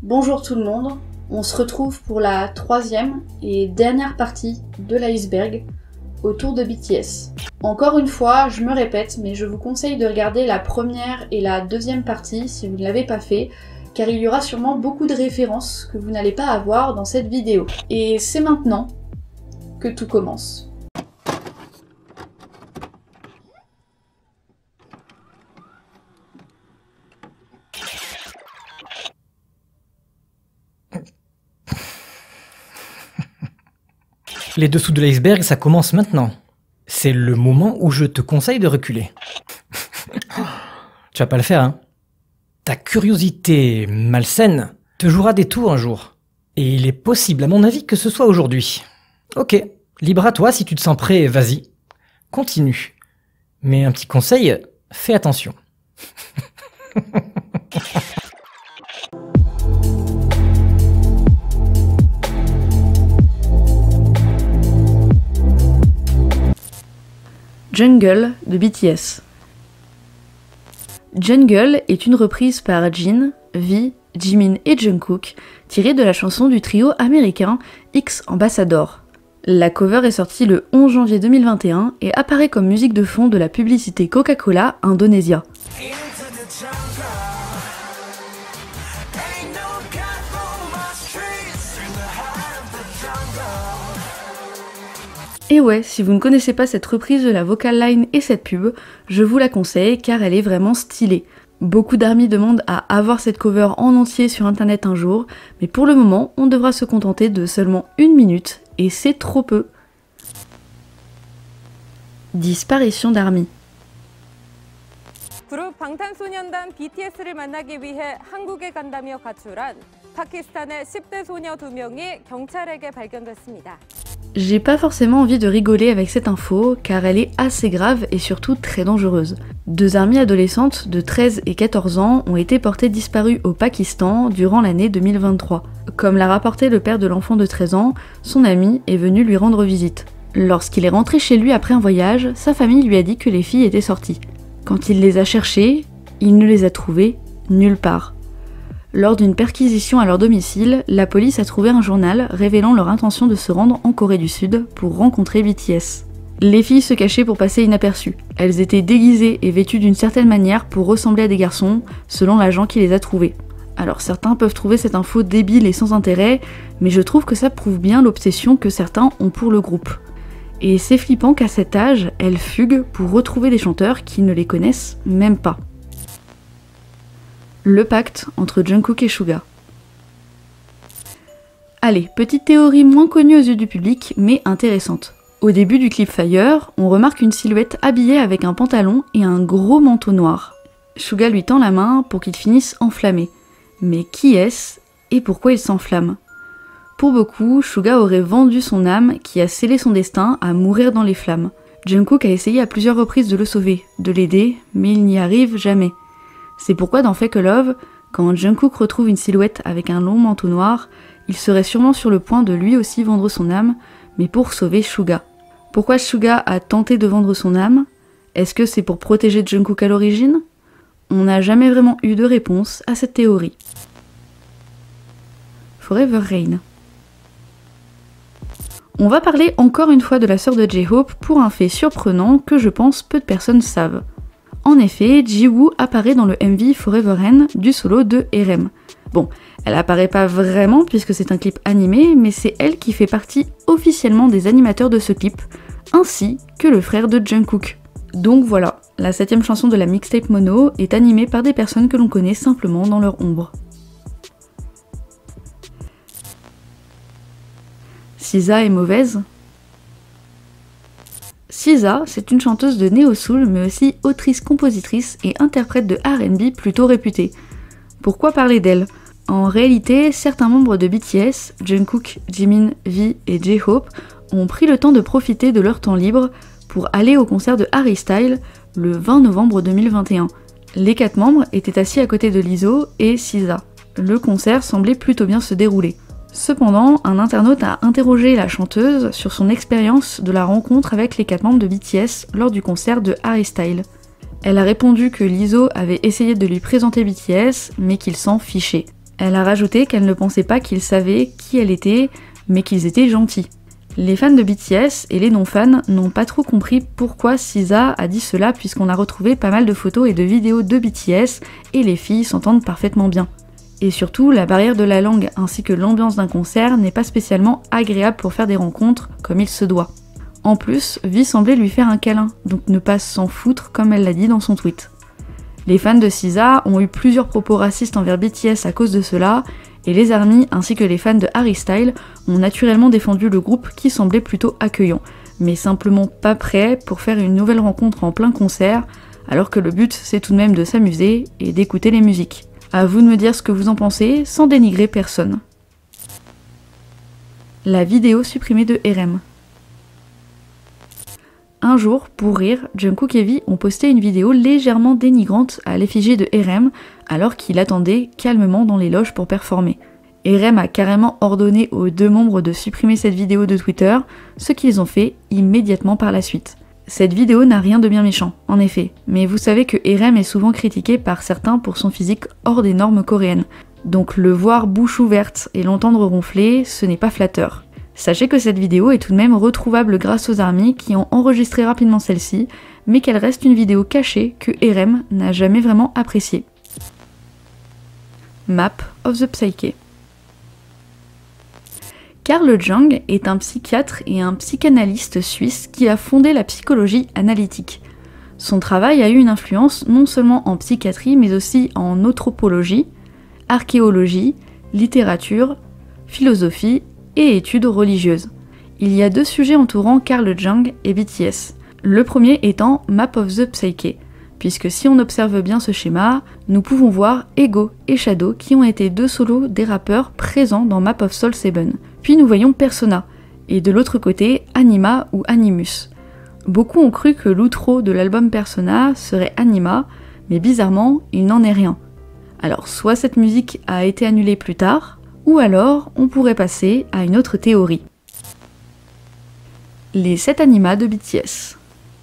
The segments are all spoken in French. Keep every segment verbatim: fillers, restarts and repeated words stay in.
Bonjour tout le monde, on se retrouve pour la troisième et dernière partie de l'iceberg autour de B T S. Encore une fois, je me répète, mais je vous conseille de regarder la première et la deuxième partie si vous ne l'avez pas fait, car il y aura sûrement beaucoup de références que vous n'allez pas avoir dans cette vidéo. Et c'est maintenant que tout commence. Les dessous de l'iceberg, ça commence maintenant. C'est le moment où je te conseille de reculer. Tu vas pas le faire, hein? Ta curiosité malsaine te jouera des tours un jour. Et il est possible, à mon avis, que ce soit aujourd'hui. Ok, libre à toi, si tu te sens prêt, vas-y. Continue. Mais un petit conseil, fais attention. Jungle de B T S. Jungle est une reprise par Jin, V, Jimin et Jungkook, tirée de la chanson du trio américain X Ambassador. La cover est sortie le onze janvier deux mille vingt et un et apparaît comme musique de fond de la publicité Coca-Cola Indonésia. Et ouais, si vous ne connaissez pas cette reprise de la vocal line et cette pub, je vous la conseille car elle est vraiment stylée. Beaucoup d'armies demandent à avoir cette cover en entier sur internet un jour, mais pour le moment, on devra se contenter de seulement une minute, et c'est trop peu. Disparition d'armies. 그룹 방탄소년단 비티에스를 만나기 위해 한국에 간다며 가출한 파키스탄의 십 대 소녀 두 명이 경찰에게 발견됐습니다. J'ai pas forcément envie de rigoler avec cette info, car elle est assez grave et surtout très dangereuse. Deux amies adolescentes de treize et quatorze ans ont été portées disparues au Pakistan durant l'année deux mille vingt-trois. Comme l'a rapporté le père de l'enfant de treize ans, son ami est venu lui rendre visite. Lorsqu'il est rentré chez lui après un voyage, sa famille lui a dit que les filles étaient sorties. Quand il les a cherchées, il ne les a trouvées nulle part. Lors d'une perquisition à leur domicile, la police a trouvé un journal révélant leur intention de se rendre en Corée du Sud pour rencontrer B T S. Les filles se cachaient pour passer inaperçues. Elles étaient déguisées et vêtues d'une certaine manière pour ressembler à des garçons, selon l'agent qui les a trouvées. Alors certains peuvent trouver cette info débile et sans intérêt, mais je trouve que ça prouve bien l'obsession que certains ont pour le groupe. Et c'est flippant qu'à cet âge, elles fuguent pour retrouver des chanteurs qui ne les connaissent même pas. Le pacte entre Jungkook et Suga. Allez, petite théorie moins connue aux yeux du public, mais intéressante. Au début du clip Fire, on remarque une silhouette habillée avec un pantalon et un gros manteau noir. Suga lui tend la main pour qu'il finisse enflammé. Mais qui est-ce et pourquoi il s'enflamme? Pour beaucoup, Suga aurait vendu son âme qui a scellé son destin à mourir dans les flammes. Jungkook a essayé à plusieurs reprises de le sauver, de l'aider, mais il n'y arrive jamais. C'est pourquoi dans Fake Love, quand Jungkook retrouve une silhouette avec un long manteau noir, il serait sûrement sur le point de lui aussi vendre son âme, mais pour sauver Suga. Pourquoi Suga a tenté de vendre son âme? Est-ce que c'est pour protéger Jungkook à l'origine? On n'a jamais vraiment eu de réponse à cette théorie. Forever Rain. On va parler encore une fois de la sœur de J-Hope pour un fait surprenant que je pense peu de personnes savent. En effet, Ji-Woo apparaît dans le M V Forever Rain du solo de R M. Bon, elle apparaît pas vraiment puisque c'est un clip animé, mais c'est elle qui fait partie officiellement des animateurs de ce clip, ainsi que le frère de Jungkook. Donc voilà, la septième chanson de la mixtape Mono est animée par des personnes que l'on connaît simplement dans leur ombre. S Z A est mauvaise? S Z A, c'est une chanteuse de néo-soul mais aussi autrice-compositrice et interprète de R and B plutôt réputée. Pourquoi parler d'elle? En réalité, certains membres de B T S, Jungkook, Jimin, V et J-Hope, ont pris le temps de profiter de leur temps libre pour aller au concert de Harry Styles le vingt novembre deux mille vingt et un. Les quatre membres étaient assis à côté de Lizzo et S Z A. Le concert semblait plutôt bien se dérouler. Cependant, un internaute a interrogé la chanteuse sur son expérience de la rencontre avec les quatre membres de B T S lors du concert de Harry Styles. Elle a répondu que Lizzo avait essayé de lui présenter B T S, mais qu'il s'en fichait. Elle a rajouté qu'elle ne pensait pas qu'ils savaient qui elle était, mais qu'ils étaient gentils. Les fans de B T S et les non-fans n'ont pas trop compris pourquoi S Z A a dit cela puisqu'on a retrouvé pas mal de photos et de vidéos de B T S et les filles s'entendent parfaitement bien. Et surtout, la barrière de la langue ainsi que l'ambiance d'un concert n'est pas spécialement agréable pour faire des rencontres comme il se doit. En plus, V semblait lui faire un câlin, donc ne pas s'en foutre comme elle l'a dit dans son tweet. Les fans de S Z A ont eu plusieurs propos racistes envers B T S à cause de cela, et les ARMY ainsi que les fans de Harry Styles ont naturellement défendu le groupe qui semblait plutôt accueillant, mais simplement pas prêt pour faire une nouvelle rencontre en plein concert, alors que le but c'est tout de même de s'amuser et d'écouter les musiques. À vous de me dire ce que vous en pensez sans dénigrer personne. La vidéo supprimée de R M. Un jour, pour rire, Jungkook et V ont posté une vidéo légèrement dénigrante à l'effigie de R M alors qu'il attendait calmement dans les loges pour performer. R M a carrément ordonné aux deux membres de supprimer cette vidéo de Twitter, ce qu'ils ont fait immédiatement par la suite. Cette vidéo n'a rien de bien méchant, en effet, mais vous savez que R M est souvent critiqué par certains pour son physique hors des normes coréennes. Donc le voir bouche ouverte et l'entendre ronfler, ce n'est pas flatteur. Sachez que cette vidéo est tout de même retrouvable grâce aux ARMY qui ont enregistré rapidement celle-ci, mais qu'elle reste une vidéo cachée que R M n'a jamais vraiment appréciée. Map of the Psyche. Carl Jung est un psychiatre et un psychanalyste suisse qui a fondé la psychologie analytique. Son travail a eu une influence non seulement en psychiatrie mais aussi en anthropologie, archéologie, littérature, philosophie et études religieuses. Il y a deux sujets entourant Carl Jung et B T S. Le premier étant Map of the Psyche, puisque si on observe bien ce schéma, nous pouvons voir Ego et Shadow qui ont été deux solos des rappeurs présents dans Map of Soul sept. Puis nous voyons Persona, et de l'autre côté Anima ou Animus. Beaucoup ont cru que l'outro de l'album Persona serait Anima, mais bizarrement, il n'en est rien. Alors soit cette musique a été annulée plus tard, ou alors on pourrait passer à une autre théorie. Les sept animas de B T S.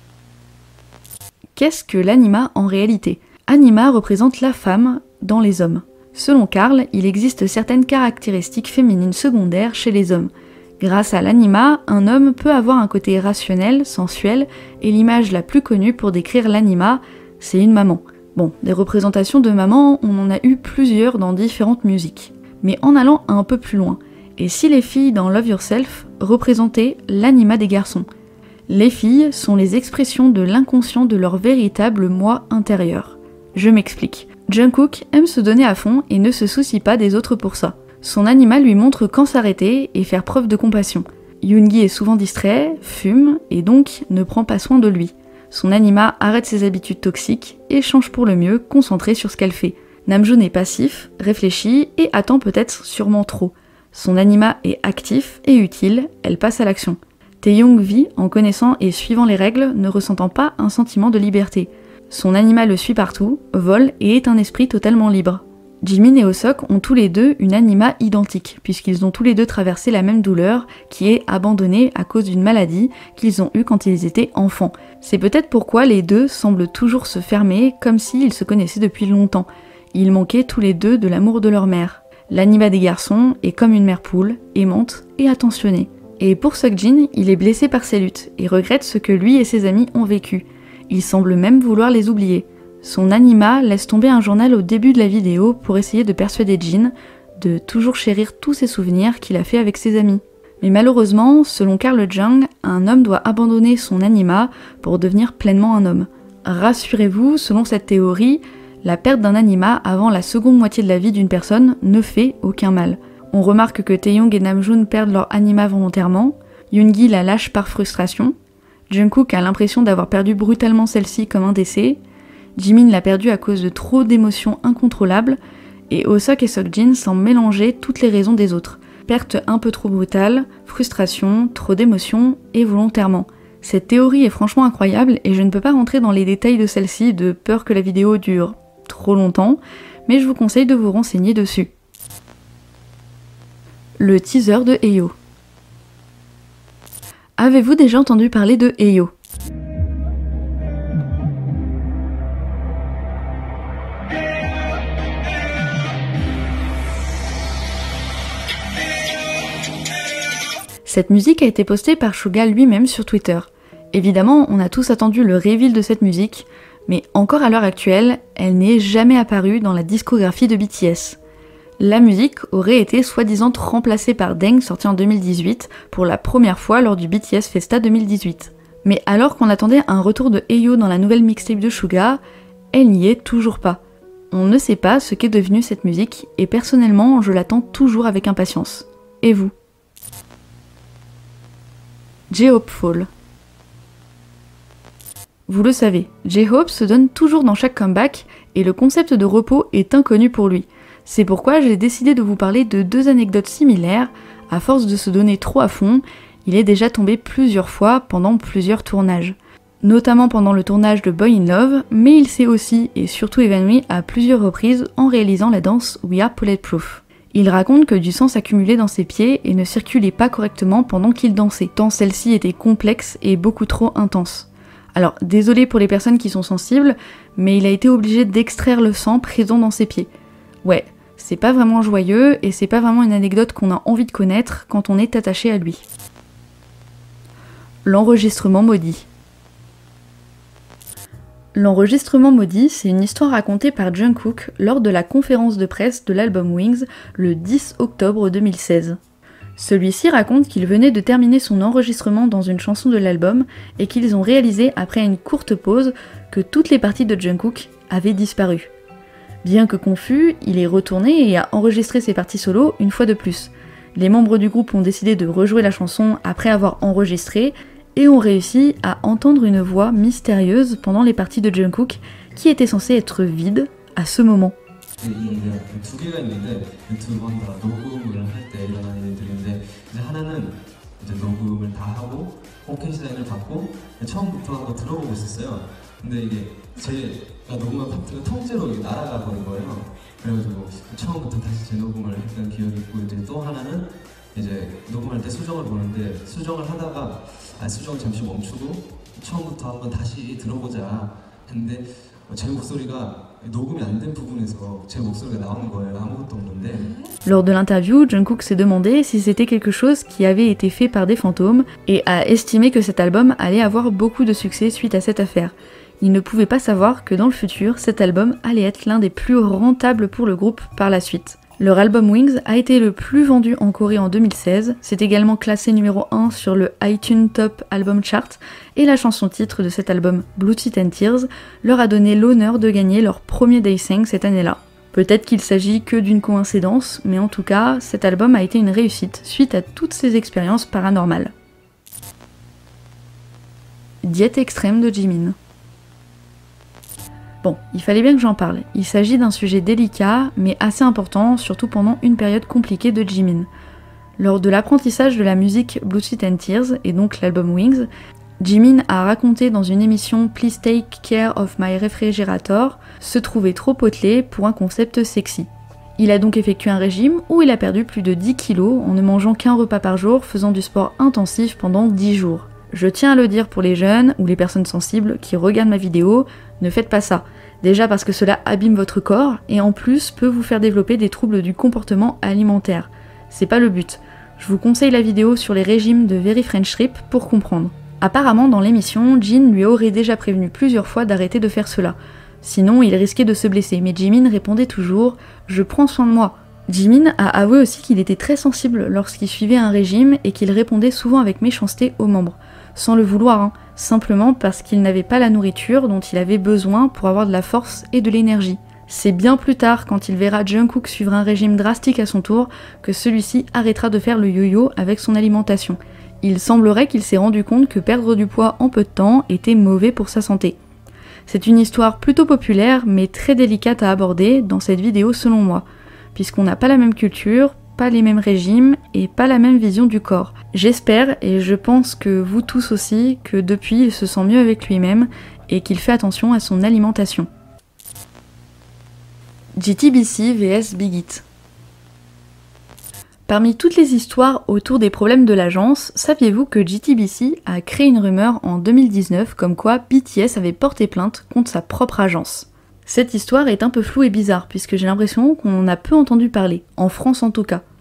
Qu'est-ce que l'anima en réalité ? Anima représente la femme dans les hommes. Selon Carl, il existe certaines caractéristiques féminines secondaires chez les hommes. Grâce à l'anima, un homme peut avoir un côté rationnel, sensuel, et l'image la plus connue pour décrire l'anima, c'est une maman. Bon, des représentations de maman, on en a eu plusieurs dans différentes musiques. Mais en allant un peu plus loin, et si les filles dans Love Yourself représentaient l'anima des garçons ? Les filles sont les expressions de l'inconscient de leur véritable moi intérieur. Je m'explique. Jungkook aime se donner à fond et ne se soucie pas des autres pour ça. Son anima lui montre quand s'arrêter et faire preuve de compassion. Yoongi est souvent distrait, fume et donc ne prend pas soin de lui. Son anima arrête ses habitudes toxiques et change pour le mieux, concentré sur ce qu'elle fait. Namjoon est passif, réfléchit et attend peut-être sûrement trop. Son anima est actif et utile, elle passe à l'action. Taeyong vit en connaissant et suivant les règles, ne ressentant pas un sentiment de liberté. Son anima le suit partout, vole et est un esprit totalement libre. Jimin et Hoseok ont tous les deux une anima identique, puisqu'ils ont tous les deux traversé la même douleur, qui est abandonnée à cause d'une maladie qu'ils ont eue quand ils étaient enfants. C'est peut-être pourquoi les deux semblent toujours se fermer, comme s'ils se connaissaient depuis longtemps. Ils manquaient tous les deux de l'amour de leur mère. L'anima des garçons est comme une mère poule, aimante et attentionnée. Et pour Seokjin, il est blessé par ses luttes et regrette ce que lui et ses amis ont vécu. Il semble même vouloir les oublier. Son anima laisse tomber un journal au début de la vidéo pour essayer de persuader Jin de toujours chérir tous ses souvenirs qu'il a fait avec ses amis. Mais malheureusement, selon Carl Jung, un homme doit abandonner son anima pour devenir pleinement un homme. Rassurez-vous, selon cette théorie, la perte d'un anima avant la seconde moitié de la vie d'une personne ne fait aucun mal. On remarque que Taeyong et Namjoon perdent leur anima volontairement, Yoongi la lâche par frustration, Jungkook a l'impression d'avoir perdu brutalement celle-ci comme un décès, Jimin l'a perdue à cause de trop d'émotions incontrôlables, et Hoseok et Seokjin semblent mélanger toutes les raisons des autres. Perte un peu trop brutale, frustration, trop d'émotions, et volontairement. Cette théorie est franchement incroyable, et je ne peux pas rentrer dans les détails de celle-ci de peur que la vidéo dure trop longtemps, mais je vous conseille de vous renseigner dessus. Le teaser de Heyo. Avez-vous déjà entendu parler de Heyo ? Cette musique a été postée par Suga lui-même sur Twitter. Évidemment, on a tous attendu le reveal de cette musique, mais encore à l'heure actuelle, elle n'est jamais apparue dans la discographie de B T S. La musique aurait été soi-disant remplacée par Deng, sorti en deux mille dix-huit, pour la première fois lors du B T S Festa deux mille dix-huit. Mais alors qu'on attendait un retour de Ayo dans la nouvelle mixtape de Suga, elle n'y est toujours pas. On ne sait pas ce qu'est devenue cette musique, et personnellement, je l'attends toujours avec impatience. Et vous? J-Hope Fall. Vous le savez, J-Hope se donne toujours dans chaque comeback, et le concept de repos est inconnu pour lui. C'est pourquoi j'ai décidé de vous parler de deux anecdotes similaires. À force de se donner trop à fond, il est déjà tombé plusieurs fois pendant plusieurs tournages. Notamment pendant le tournage de Boy in Love, mais il s'est aussi et surtout évanoui à plusieurs reprises en réalisant la danse We Are Bulletproof. Il raconte que du sang s'accumulait dans ses pieds et ne circulait pas correctement pendant qu'il dansait, tant celle-ci était complexe et beaucoup trop intense. Alors désolé pour les personnes qui sont sensibles, mais il a été obligé d'extraire le sang présent dans ses pieds. Ouais, c'est pas vraiment joyeux et c'est pas vraiment une anecdote qu'on a envie de connaître quand on est attaché à lui. L'enregistrement maudit. L'enregistrement maudit, c'est une histoire racontée par Jungkook lors de la conférence de presse de l'album Wings le dix octobre deux mille seize. Celui-ci raconte qu'il venait de terminer son enregistrement dans une chanson de l'album et qu'ils ont réalisé après une courte pause que toutes les parties de Jungkook avaient disparu. Bien que confus, il est retourné et a enregistré ses parties solo une fois de plus. Les membres du groupe ont décidé de rejouer la chanson après avoir enregistré et ont réussi à entendre une voix mystérieuse pendant les parties de Jungkook qui était censée être vide à ce moment. 그래가지고 처음부터 다시 재녹음을 했던 기억이 있고 이제 또 하나는 이제 녹음할 때 수정을 보는데 수정을 하다가 아 수정을 잠시 멈추고 처음부터 한번 다시 들어보자 했는데 제 목소리가 녹음이 안 된 부분에서 제 목소리가 나오는 거예요. 아무것도 없는데. Lors de l'interview, Jungkook s'est demandé si c'était quelque chose qui avait été fait par des fantômes et a estimé que cet album allait avoir beaucoup de succès suite à cette affaire. Il ne pouvait pas savoir que dans le futur, cet album allait être l'un des plus rentables pour le groupe par la suite. Leur album Wings a été le plus vendu en Corée en deux mille seize, c'est également classé numéro un sur le iTunes Top Album Chart, et la chanson titre de cet album, Blood, Sweat and Tears, leur a donné l'honneur de gagner leur premier Daesang cette année-là. Peut-être qu'il s'agit que d'une coïncidence, mais en tout cas, cet album a été une réussite suite à toutes ces expériences paranormales. Diète extrême de Jimin. Bon, il fallait bien que j'en parle. Il s'agit d'un sujet délicat, mais assez important, surtout pendant une période compliquée de Jimin. Lors de l'apprentissage de la musique Blood, Sweat and Tears, et donc l'album Wings, Jimin a raconté dans une émission Please Take Care of My Refrigerator se trouver trop potelé pour un concept sexy. Il a donc effectué un régime où il a perdu plus de dix kilos en ne mangeant qu'un repas par jour, faisant du sport intensif pendant dix jours. Je tiens à le dire pour les jeunes ou les personnes sensibles qui regardent ma vidéo, ne faites pas ça. Déjà parce que cela abîme votre corps et en plus peut vous faire développer des troubles du comportement alimentaire. C'est pas le but. Je vous conseille la vidéo sur les régimes de Very French Trip pour comprendre. Apparemment dans l'émission, Jin lui aurait déjà prévenu plusieurs fois d'arrêter de faire cela. Sinon il risquait de se blesser, mais Jimin répondait toujours « Je prends soin de moi ». Jimin a avoué aussi qu'il était très sensible lorsqu'il suivait un régime et qu'il répondait souvent avec méchanceté aux membres. Sans le vouloir, hein, simplement parce qu'il n'avait pas la nourriture dont il avait besoin pour avoir de la force et de l'énergie. C'est bien plus tard, quand il verra Jungkook suivre un régime drastique à son tour, que celui-ci arrêtera de faire le yo-yo avec son alimentation. Il semblerait qu'il s'est rendu compte que perdre du poids en peu de temps était mauvais pour sa santé. C'est une histoire plutôt populaire, mais très délicate à aborder dans cette vidéo selon moi, puisqu'on n'a pas la même culture, pas les mêmes régimes et pas la même vision du corps. J'espère, et je pense que vous tous aussi, que depuis il se sent mieux avec lui-même et qu'il fait attention à son alimentation. J T B C vs Big Hit. Parmi toutes les histoires autour des problèmes de l'agence, saviez-vous que J T B C a créé une rumeur en deux mille dix-neuf comme quoi B T S avait porté plainte contre sa propre agence? Cette histoire est un peu floue et bizarre puisque j'ai l'impression qu'on en a peu entendu parler, en France en tout cas.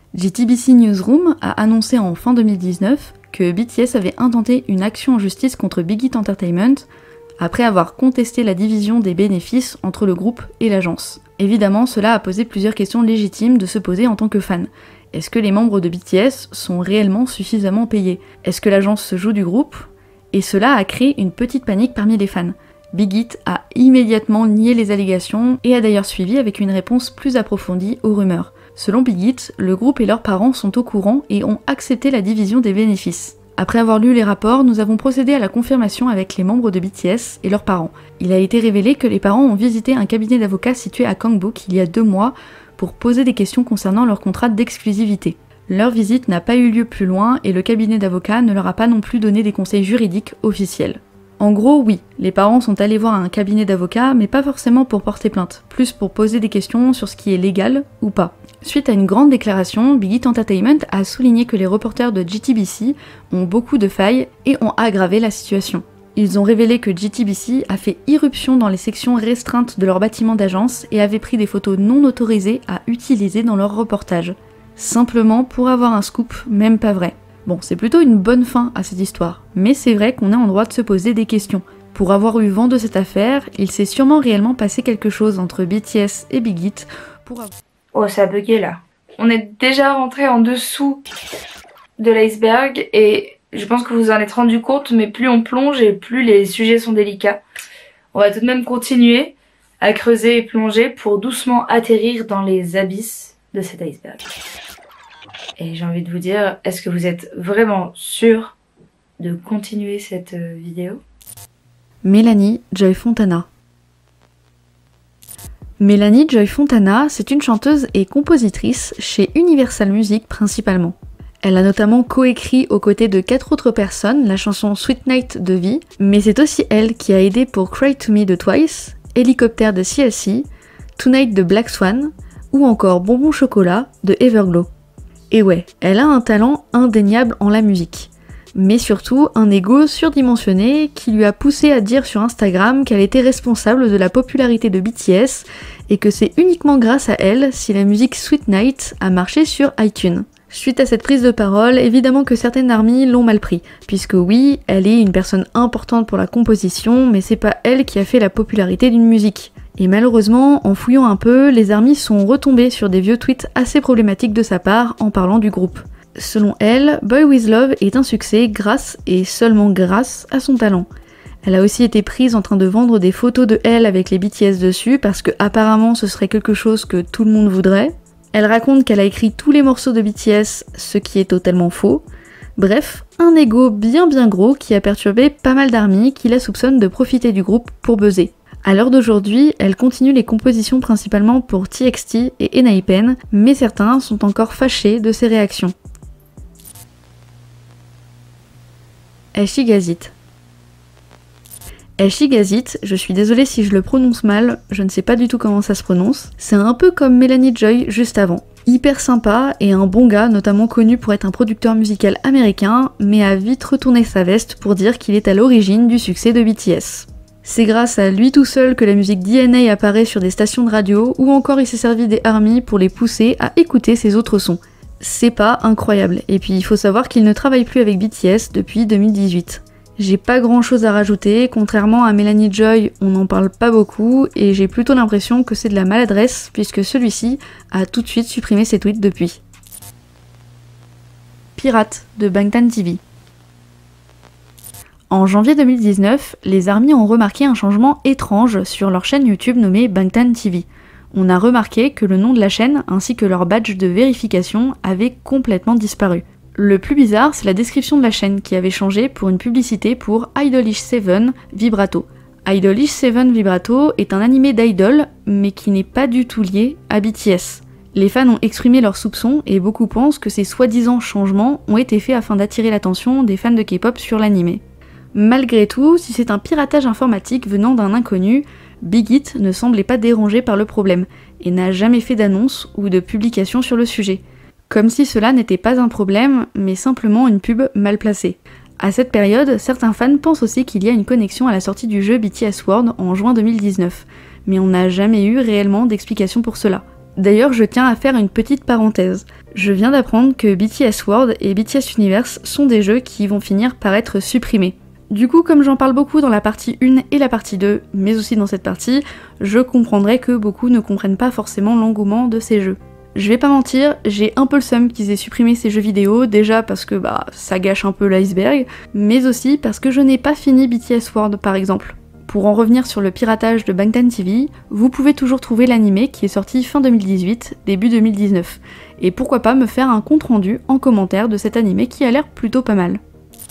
J T B C Newsroom a annoncé en fin deux mille dix-neuf que B T S avait intenté une action en justice contre Big Hit Entertainment après avoir contesté la division des bénéfices entre le groupe et l'agence. Évidemment, cela a posé plusieurs questions légitimes de se poser en tant que fan. Est-ce que les membres de B T S sont réellement suffisamment payés? Est-ce que l'agence se joue du groupe? Et cela a créé une petite panique parmi les fans. Big Hit a immédiatement nié les allégations et a d'ailleurs suivi avec une réponse plus approfondie aux rumeurs. Selon Big Hit, le groupe et leurs parents sont au courant et ont accepté la division des bénéfices. Après avoir lu les rapports, nous avons procédé à la confirmation avec les membres de B T S et leurs parents. Il a été révélé que les parents ont visité un cabinet d'avocats situé à Gangbook il y a deux mois pour poser des questions concernant leur contrat d'exclusivité. Leur visite n'a pas eu lieu plus loin et le cabinet d'avocats ne leur a pas non plus donné des conseils juridiques officiels. En gros, oui, les parents sont allés voir un cabinet d'avocats, mais pas forcément pour porter plainte, plus pour poser des questions sur ce qui est légal ou pas. Suite à une grande déclaration, Big Hit Entertainment a souligné que les reporters de J T B C ont beaucoup de failles et ont aggravé la situation. Ils ont révélé que J T B C a fait irruption dans les sections restreintes de leur bâtiment d'agence et avait pris des photos non autorisées à utiliser dans leur reportage. Simplement pour avoir un scoop, même pas vrai. Bon, c'est plutôt une bonne fin à cette histoire, mais c'est vrai qu'on est en droit de se poser des questions. Pour avoir eu vent de cette affaire, il s'est sûrement réellement passé quelque chose entre B T S et Big Hit pour avoir... Oh, ça a bugué là. On est déjà rentré en dessous de l'iceberg et je pense que vous en êtes rendu compte, mais plus on plonge et plus les sujets sont délicats. On va tout de même continuer à creuser et plonger pour doucement atterrir dans les abysses de cet iceberg. Et j'ai envie de vous dire, est-ce que vous êtes vraiment sûr de continuer cette vidéo? Mélanie Joy Fontana. Mélanie Joy Fontana, c'est une chanteuse et compositrice chez Universal Music principalement. Elle a notamment coécrit aux côtés de quatre autres personnes la chanson Sweet Night de V, mais c'est aussi elle qui a aidé pour Cry to Me de Twice, Hélicoptère de C L C, Tonight de Black Swan, ou encore Bonbon Chocolat de Everglow. Et ouais, elle a un talent indéniable en la musique. Mais surtout un ego surdimensionné qui lui a poussé à dire sur Instagram qu'elle était responsable de la popularité de B T S et que c'est uniquement grâce à elle si la musique Sweet Night a marché sur iTunes. Suite à cette prise de parole, évidemment que certaines armies l'ont mal pris, puisque oui, elle est une personne importante pour la composition, mais c'est pas elle qui a fait la popularité d'une musique. Et malheureusement, en fouillant un peu, les armies sont retombées sur des vieux tweets assez problématiques de sa part en parlant du groupe. Selon elle, Boy With Love est un succès grâce et seulement grâce à son talent. Elle a aussi été prise en train de vendre des photos de elle avec les B T S dessus parce que apparemment ce serait quelque chose que tout le monde voudrait. Elle raconte qu'elle a écrit tous les morceaux de B T S, ce qui est totalement faux. Bref, un ego bien bien gros qui a perturbé pas mal d'armies qui la soupçonnent de profiter du groupe pour buzzer. À l'heure d'aujourd'hui, elle continue les compositions principalement pour T X T et Enhypen, mais certains sont encore fâchés de ses réactions. Elchi Gazit. Elchi Gazit, je suis désolée si je le prononce mal, je ne sais pas du tout comment ça se prononce. C'est un peu comme Mélanie Joy juste avant. Hyper sympa et un bon gars, notamment connu pour être un producteur musical américain, mais a vite retourné sa veste pour dire qu'il est à l'origine du succès de B T S. C'est grâce à lui tout seul que la musique D N A apparaît sur des stations de radio, ou encore il s'est servi des ARMY pour les pousser à écouter ses autres sons. C'est pas incroyable, et puis il faut savoir qu'il ne travaille plus avec B T S depuis deux mille dix-huit. J'ai pas grand chose à rajouter, contrairement à Mélanie Joy, on n'en parle pas beaucoup, et j'ai plutôt l'impression que c'est de la maladresse, puisque celui-ci a tout de suite supprimé ses tweets depuis. Pirate de Bangtan T V. En janvier deux mille dix-neuf, les ARMY ont remarqué un changement étrange sur leur chaîne YouTube nommée Bangtan T V. On a remarqué que le nom de la chaîne ainsi que leur badge de vérification avaient complètement disparu. Le plus bizarre, c'est la description de la chaîne qui avait changé pour une publicité pour Idolish sept Vibrato. Idolish sept Vibrato est un animé d'idol, mais qui n'est pas du tout lié à B T S. Les fans ont exprimé leurs soupçons et beaucoup pensent que ces soi-disant changements ont été faits afin d'attirer l'attention des fans de K-pop sur l'animé. Malgré tout, si c'est un piratage informatique venant d'un inconnu, Big Hit ne semblait pas dérangé par le problème et n'a jamais fait d'annonce ou de publication sur le sujet. Comme si cela n'était pas un problème, mais simplement une pub mal placée. À cette période, certains fans pensent aussi qu'il y a une connexion à la sortie du jeu B T S World en juin deux mille dix-neuf, mais on n'a jamais eu réellement d'explication pour cela. D'ailleurs, je tiens à faire une petite parenthèse. Je viens d'apprendre que B T S World et B T S Universe sont des jeux qui vont finir par être supprimés. Du coup, comme j'en parle beaucoup dans la partie un et la partie deux, mais aussi dans cette partie, je comprendrais que beaucoup ne comprennent pas forcément l'engouement de ces jeux. Je vais pas mentir, j'ai un peu le seum qu'ils aient supprimé ces jeux vidéo, déjà parce que bah ça gâche un peu l'iceberg, mais aussi parce que je n'ai pas fini B T S World par exemple. Pour en revenir sur le piratage de Bangtan T V, vous pouvez toujours trouver l'animé qui est sorti fin deux mille dix-huit, début deux mille dix-neuf, et pourquoi pas me faire un compte rendu en commentaire de cet animé qui a l'air plutôt pas mal.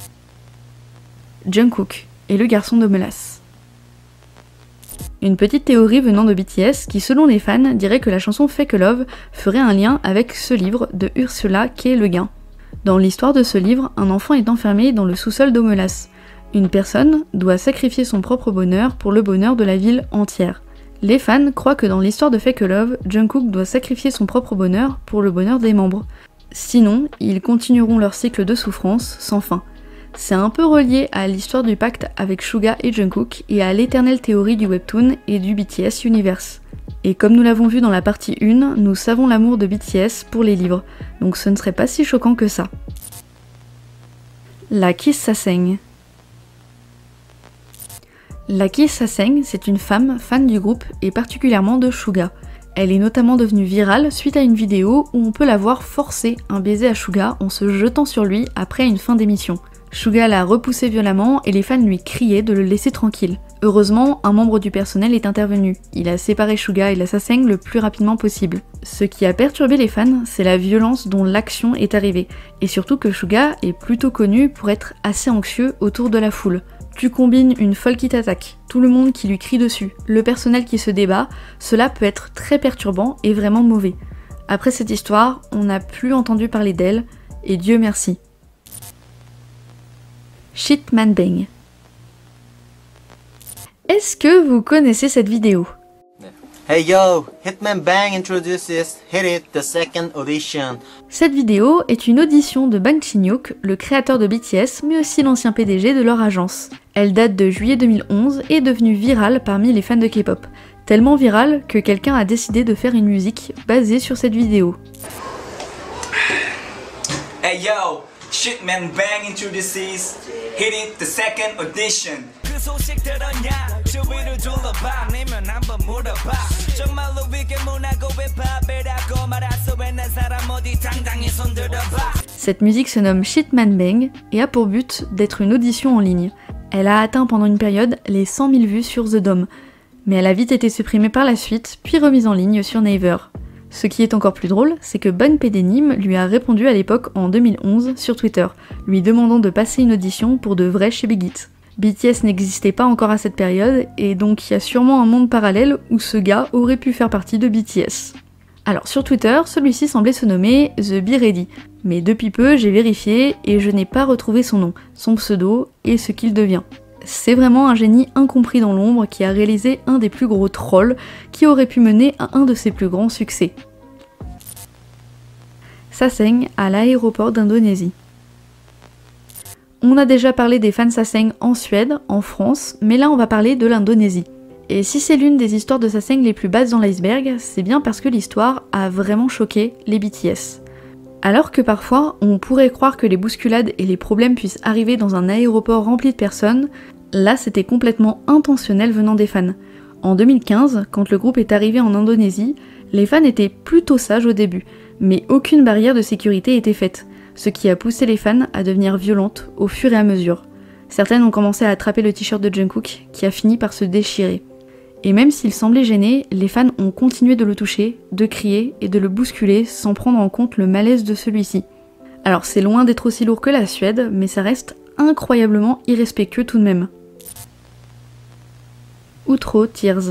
Jungkook et le garçon de mélasse. Une petite théorie venant de B T S qui, selon les fans, dirait que la chanson Fake Love ferait un lien avec ce livre de Ursula K. Le Guin. Dans l'histoire de ce livre, un enfant est enfermé dans le sous-sol d'Omelas. Une personne doit sacrifier son propre bonheur pour le bonheur de la ville entière. Les fans croient que dans l'histoire de Fake Love, Jungkook doit sacrifier son propre bonheur pour le bonheur des membres. Sinon, ils continueront leur cycle de souffrance sans fin. C'est un peu relié à l'histoire du pacte avec Suga et Jungkook et à l'éternelle théorie du webtoon et du B T S Universe. Et comme nous l'avons vu dans la partie un, nous savons l'amour de B T S pour les livres, donc ce ne serait pas si choquant que ça. La Kiss Saseng. La Kiss Saseng, c'est une femme fan du groupe et particulièrement de Suga. Elle est notamment devenue virale suite à une vidéo où on peut la voir forcer un baiser à Suga en se jetant sur lui après une fin d'émission. Suga l'a repoussé violemment et les fans lui criaient de le laisser tranquille. Heureusement, un membre du personnel est intervenu. Il a séparé Suga et la Saseng le plus rapidement possible. Ce qui a perturbé les fans, c'est la violence dont l'action est arrivée, et surtout que Suga est plutôt connu pour être assez anxieux autour de la foule. Tu combines une folle qui t'attaque, tout le monde qui lui crie dessus, le personnel qui se débat, cela peut être très perturbant et vraiment mauvais. Après cette histoire, on n'a plus entendu parler d'elle, et Dieu merci. Shitman Bang. Est-ce que vous connaissez cette vidéo? Hey yo, Hitman Bang introduces Hit It, the second audition. Cette vidéo est une audition de Bang Chin-hyuk, le créateur de B T S, mais aussi l'ancien P D G de leur agence. Elle date de juillet deux mille onze et est devenue virale parmi les fans de K-pop. Tellement virale que quelqu'un a décidé de faire une musique basée sur cette vidéo. Hey yo, Shitman Bang introduces Hit It, the second audition. Cette musique se nomme Shitman Bang et a pour but d'être une audition en ligne. Elle a atteint pendant une période les cent mille vues sur The Dome, mais elle a vite été supprimée par la suite, puis remise en ligne sur Naver. Ce qui est encore plus drôle, c'est que Bang Pedenim lui a répondu à l'époque en deux mille onze sur Twitter, lui demandant de passer une audition pour de vrai chez Big Hit. B T S n'existait pas encore à cette période, et donc il y a sûrement un monde parallèle où ce gars aurait pu faire partie de B T S. Alors sur Twitter, celui-ci semblait se nommer The Be Ready, mais depuis peu j'ai vérifié et je n'ai pas retrouvé son nom, son pseudo et ce qu'il devient. C'est vraiment un génie incompris dans l'ombre qui a réalisé un des plus gros trolls qui aurait pu mener à un de ses plus grands succès. Saseng à l'aéroport d'Indonésie. On a déjà parlé des fans Saseng en Suède, en France, mais là on va parler de l'Indonésie. Et si c'est l'une des histoires de Saseng les plus basses dans l'iceberg, c'est bien parce que l'histoire a vraiment choqué les B T S. Alors que parfois, on pourrait croire que les bousculades et les problèmes puissent arriver dans un aéroport rempli de personnes, là c'était complètement intentionnel venant des fans. En deux mille quinze, quand le groupe est arrivé en Indonésie, les fans étaient plutôt sages au début, mais aucune barrière de sécurité était faite, ce qui a poussé les fans à devenir violentes au fur et à mesure. Certaines ont commencé à attraper le t-shirt de Jungkook, qui a fini par se déchirer. Et même s'il semblait gêné, les fans ont continué de le toucher, de crier et de le bousculer sans prendre en compte le malaise de celui-ci. Alors c'est loin d'être aussi lourd que la Suède, mais ça reste incroyablement irrespectueux tout de même. Outro Tears.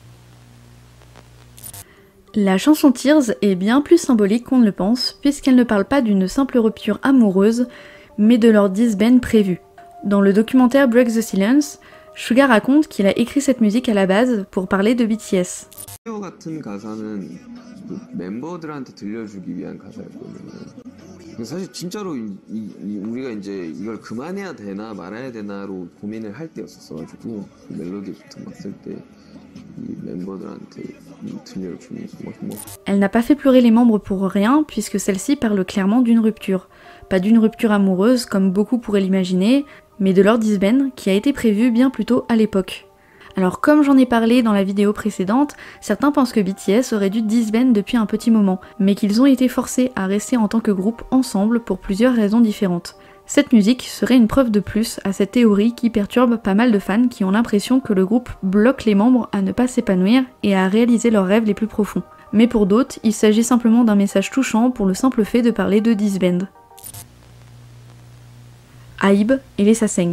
La chanson Tears est bien plus symbolique qu'on ne le pense, puisqu'elle ne parle pas d'une simple rupture amoureuse, mais de leur disband prévu. Dans le documentaire Break the Silence, Suga raconte qu'il a écrit cette musique à la base pour parler de B T S. 같은 가사는 멤버들한테 들려주기 위한 가사였거든요. 사실 진짜로 이, 이, 우리가 이제 이걸 그만해야 되나 말아야 되나로 고민을 할 때였었어가지고 그 멜로디부터 막 쓸 때 이 멤버들한테 들려주는 뭐, 뭐. Elle n'a pas fait pleurer les membres pour rien, puisque celle-ci parle clairement d'une rupture. Pas d'une rupture amoureuse, comme beaucoup pourraient l'imaginer, mais de leur disband, qui a été prévue bien plus tôt à l'époque. Alors comme j'en ai parlé dans la vidéo précédente, certains pensent que B T S aurait dû disband depuis un petit moment, mais qu'ils ont été forcés à rester en tant que groupe ensemble pour plusieurs raisons différentes. Cette musique serait une preuve de plus à cette théorie qui perturbe pas mal de fans qui ont l'impression que le groupe bloque les membres à ne pas s'épanouir et à réaliser leurs rêves les plus profonds. Mais pour d'autres, il s'agit simplement d'un message touchant pour le simple fait de parler de disband. Hybe et les Sasaeng.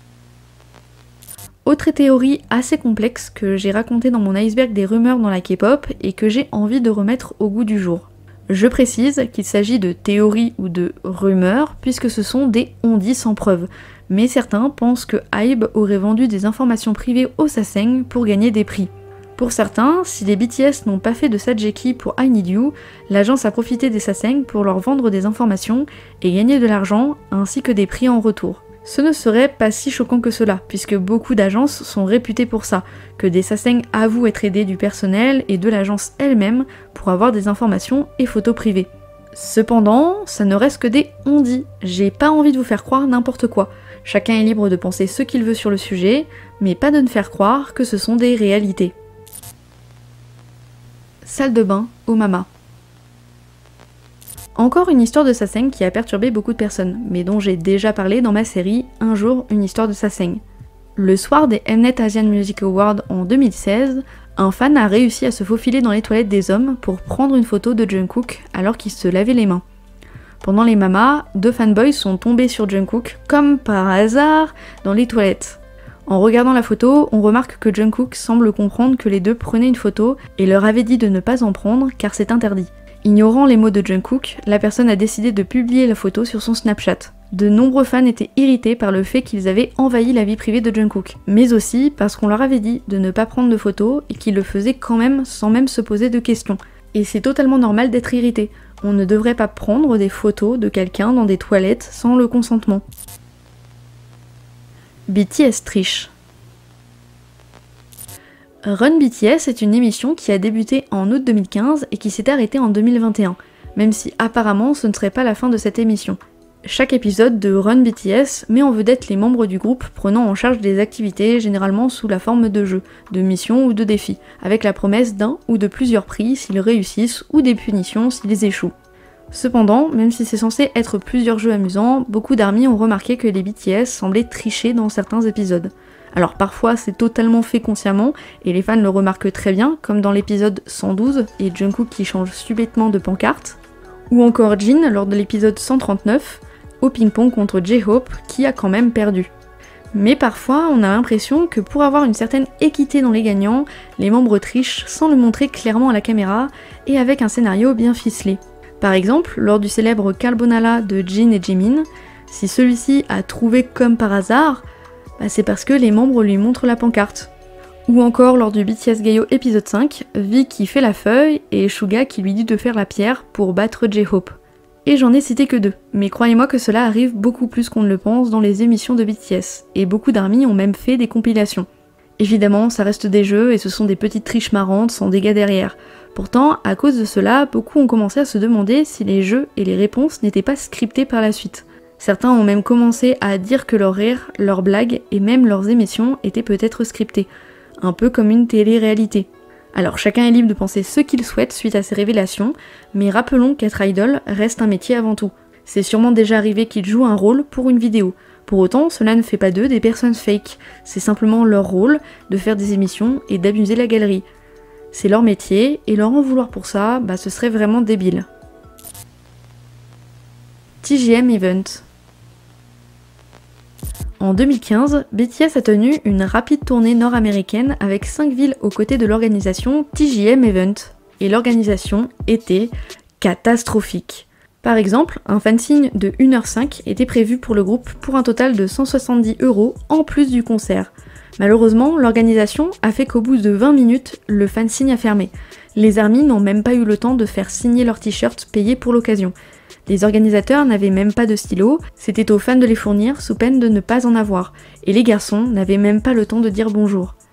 Autre théorie assez complexe que j'ai racontée dans mon iceberg des rumeurs dans la K-pop et que j'ai envie de remettre au goût du jour. Je précise qu'il s'agit de théories ou de rumeurs puisque ce sont des on-dit sans preuve, mais certains pensent que Hybe aurait vendu des informations privées aux Sasaeng pour gagner des prix. Pour certains, si les B T S n'ont pas fait de Sajeki pour I Need You, l'agence a profité des Sasaeng pour leur vendre des informations et gagner de l'argent ainsi que des prix en retour. Ce ne serait pas si choquant que cela, puisque beaucoup d'agences sont réputées pour ça, que des Sasaeng avouent être aidés du personnel et de l'agence elle-même pour avoir des informations et photos privées. Cependant, ça ne reste que des on-dit, j'ai pas envie de vous faire croire n'importe quoi. Chacun est libre de penser ce qu'il veut sur le sujet, mais pas de ne faire croire que ce sont des réalités. Salle de bain au Mama. Encore une histoire de Sasaeng qui a perturbé beaucoup de personnes, mais dont j'ai déjà parlé dans ma série Un jour, une histoire de Sasaeng. Le soir des Mnet Asian Music Awards en deux mille seize, un fan a réussi à se faufiler dans les toilettes des hommes pour prendre une photo de Jungkook alors qu'il se lavait les mains. Pendant les mamas, deux fanboys sont tombés sur Jungkook, comme par hasard, dans les toilettes. En regardant la photo, on remarque que Jungkook semble comprendre que les deux prenaient une photo et leur avait dit de ne pas en prendre car c'est interdit. Ignorant les mots de Jungkook, la personne a décidé de publier la photo sur son Snapchat. De nombreux fans étaient irrités par le fait qu'ils avaient envahi la vie privée de Jungkook, mais aussi parce qu'on leur avait dit de ne pas prendre de photos et qu'ils le faisaient quand même sans même se poser de questions. Et c'est totalement normal d'être irrité. On ne devrait pas prendre des photos de quelqu'un dans des toilettes sans le consentement. B T S triche. Run B T S est une émission qui a débuté en août deux mille quinze et qui s'est arrêtée en deux mille vingt et un, même si apparemment ce ne serait pas la fin de cette émission. Chaque épisode de Run B T S met en vedette les membres du groupe prenant en charge des activités généralement sous la forme de jeux, de missions ou de défis, avec la promesse d'un ou de plusieurs prix s'ils réussissent ou des punitions s'ils échouent. Cependant, même si c'est censé être plusieurs jeux amusants, beaucoup d'armies ont remarqué que les B T S semblaient tricher dans certains épisodes. Alors parfois c'est totalement fait consciemment et les fans le remarquent très bien, comme dans l'épisode cent douze et Jungkook qui change subitement de pancarte, ou encore Jin lors de l'épisode cent trente-neuf, au ping-pong contre J-Hope qui a quand même perdu. Mais parfois on a l'impression que pour avoir une certaine équité dans les gagnants, les membres trichent sans le montrer clairement à la caméra et avec un scénario bien ficelé. Par exemple, lors du célèbre Carbonara de Jin et Jimin, si celui-ci a trouvé comme par hasard, bah c'est parce que les membres lui montrent la pancarte. Ou encore lors du B T S Gayo épisode cinq, V qui fait la feuille et Suga qui lui dit de faire la pierre pour battre J-Hope. Et j'en ai cité que deux, mais croyez-moi que cela arrive beaucoup plus qu'on ne le pense dans les émissions de B T S, et beaucoup d'armies ont même fait des compilations. Évidemment, ça reste des jeux et ce sont des petites triches marrantes sans dégâts derrière. Pourtant, à cause de cela, beaucoup ont commencé à se demander si les jeux et les réponses n'étaient pas scriptés par la suite. Certains ont même commencé à dire que leurs rires, leurs blagues et même leurs émissions étaient peut-être scriptés, un peu comme une télé-réalité. Alors chacun est libre de penser ce qu'il souhaite suite à ces révélations, mais rappelons qu'être idol reste un métier avant tout. C'est sûrement déjà arrivé qu'ils jouent un rôle pour une vidéo. Pour autant, cela ne fait pas d'eux des personnes fake, c'est simplement leur rôle de faire des émissions et d'amuser la galerie. C'est leur métier, et leur en vouloir pour ça, bah ce serait vraiment débile. T G M Event. En deux mille quinze, B T S a tenu une rapide tournée nord-américaine avec cinq villes aux côtés de l'organisation T G M Event. Et l'organisation était catastrophique. Par exemple, un fanzine de une heure cinq était prévu pour le groupe pour un total de cent soixante-dix euros en plus du concert. Malheureusement, l'organisation a fait qu'au bout de vingt minutes, le fanzine a fermé. Les armies n'ont même pas eu le temps de faire signer leurs t-shirts payés pour l'occasion. Les organisateurs n'avaient même pas de stylo, c'était aux fans de les fournir sous peine de ne pas en avoir, et les garçons n'avaient même pas le temps de dire bonjour.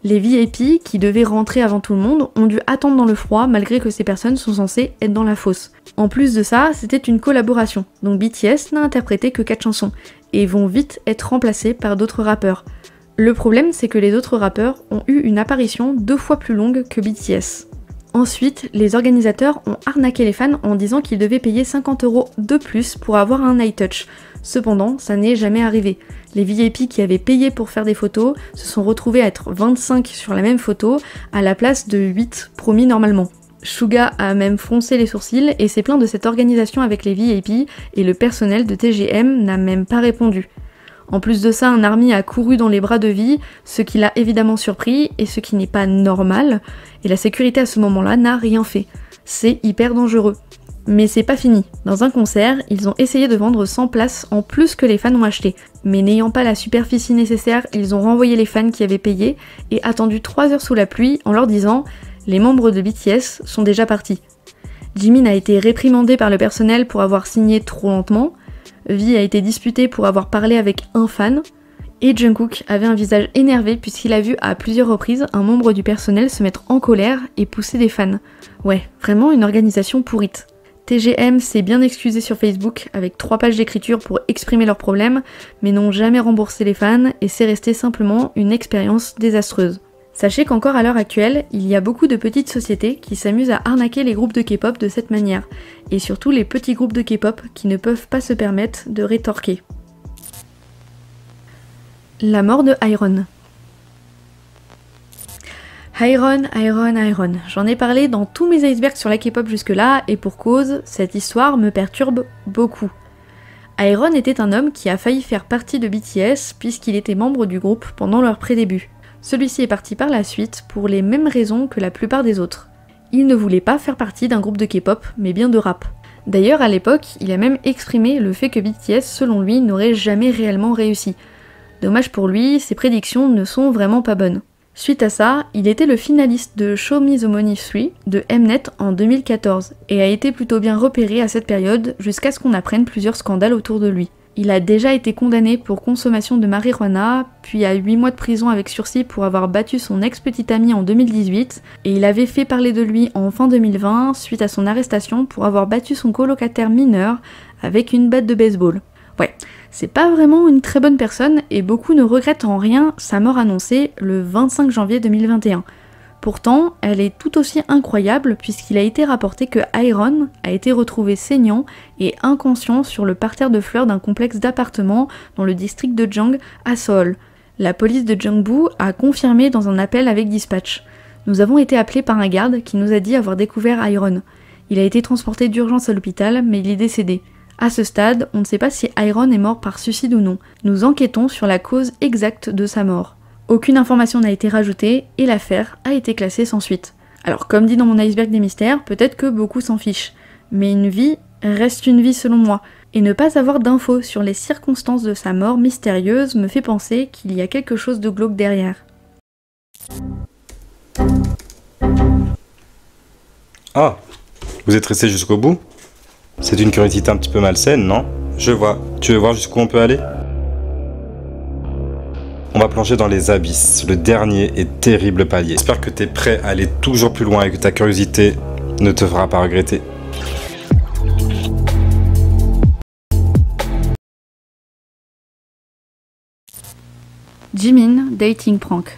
Les V I P qui devaient rentrer avant tout le monde ont dû attendre dans le froid malgré que ces personnes sont censées être dans la fosse. En plus de ça, c'était une collaboration, donc B T S n'a interprété que quatre chansons, et vont vite être remplacés par d'autres rappeurs. Le problème, c'est que les autres rappeurs ont eu une apparition deux fois plus longue que B T S. Ensuite, les organisateurs ont arnaqué les fans en disant qu'ils devaient payer cinquante euros de plus pour avoir un eye touch. Cependant, ça n'est jamais arrivé. Les V I P qui avaient payé pour faire des photos se sont retrouvés à être vingt-cinq sur la même photo à la place de huit promis normalement. Suga a même froncé les sourcils et s'est plaint de cette organisation avec les V I P et le personnel de T G M n'a même pas répondu. En plus de ça, un army a couru dans les bras de Vi, ce qui l'a évidemment surpris et ce qui n'est pas normal, et la sécurité à ce moment-là n'a rien fait. C'est hyper dangereux. Mais c'est pas fini. Dans un concert, ils ont essayé de vendre cent places en plus que les fans ont acheté. Mais n'ayant pas la superficie nécessaire, ils ont renvoyé les fans qui avaient payé et attendu trois heures sous la pluie en leur disant « Les membres de B T S sont déjà partis ». Jimin a été réprimandé par le personnel pour avoir signé trop lentement, Vi a été disputé pour avoir parlé avec un fan, et Jungkook avait un visage énervé puisqu'il a vu à plusieurs reprises un membre du personnel se mettre en colère et pousser des fans. Ouais, vraiment une organisation pourrite. T G M s'est bien excusé sur Facebook avec trois pages d'écriture pour exprimer leurs problèmes, mais n'ont jamais remboursé les fans et c'est resté simplement une expérience désastreuse. Sachez qu'encore à l'heure actuelle, il y a beaucoup de petites sociétés qui s'amusent à arnaquer les groupes de K-pop de cette manière, et surtout les petits groupes de K-pop qui ne peuvent pas se permettre de rétorquer. La mort de Iron. Iron, Iron, Iron. J'en ai parlé dans tous mes icebergs sur la K-pop jusque-là, et pour cause, cette histoire me perturbe beaucoup. Iron était un homme qui a failli faire partie de B T S puisqu'il était membre du groupe pendant leur pré-début. Celui-ci est parti par la suite pour les mêmes raisons que la plupart des autres. Il ne voulait pas faire partie d'un groupe de K-pop, mais bien de rap. D'ailleurs, à l'époque, il a même exprimé le fait que B T S, selon lui, n'aurait jamais réellement réussi. Dommage pour lui, ses prédictions ne sont vraiment pas bonnes. Suite à ça, il était le finaliste de Show Me the Money trois de Mnet en deux mille quatorze, et a été plutôt bien repéré à cette période jusqu'à ce qu'on apprenne plusieurs scandales autour de lui. Il a déjà été condamné pour consommation de marijuana, puis à huit mois de prison avec sursis pour avoir battu son ex-petite amie en deux mille dix-huit, et il avait fait parler de lui en fin deux mille vingt suite à son arrestation pour avoir battu son colocataire mineur avec une batte de baseball. Ouais, c'est pas vraiment une très bonne personne et beaucoup ne regrettent en rien sa mort annoncée le vingt-cinq janvier deux mille vingt et un. Pourtant, elle est tout aussi incroyable puisqu'il a été rapporté que Iron a été retrouvé saignant et inconscient sur le parterre de fleurs d'un complexe d'appartements dans le district de Jang à Seoul. La police de Jangbu a confirmé dans un appel avec Dispatch. Nous avons été appelés par un garde qui nous a dit avoir découvert Iron. Il a été transporté d'urgence à l'hôpital mais il est décédé. À ce stade, on ne sait pas si Iron est mort par suicide ou non. Nous enquêtons sur la cause exacte de sa mort. Aucune information n'a été rajoutée et l'affaire a été classée sans suite. Alors comme dit dans mon iceberg des mystères, peut-être que beaucoup s'en fichent, mais une vie reste une vie selon moi, et ne pas avoir d'infos sur les circonstances de sa mort mystérieuse me fait penser qu'il y a quelque chose de glauque derrière. Ah, vous êtes resté jusqu'au bout? C'est une curiosité un petit peu malsaine, non? Je vois. Tu veux voir jusqu'où on peut aller? On va plonger dans les abysses, le dernier et terrible palier. J'espère que t'es prêt à aller toujours plus loin et que ta curiosité ne te fera pas regretter. Jimin dating prank.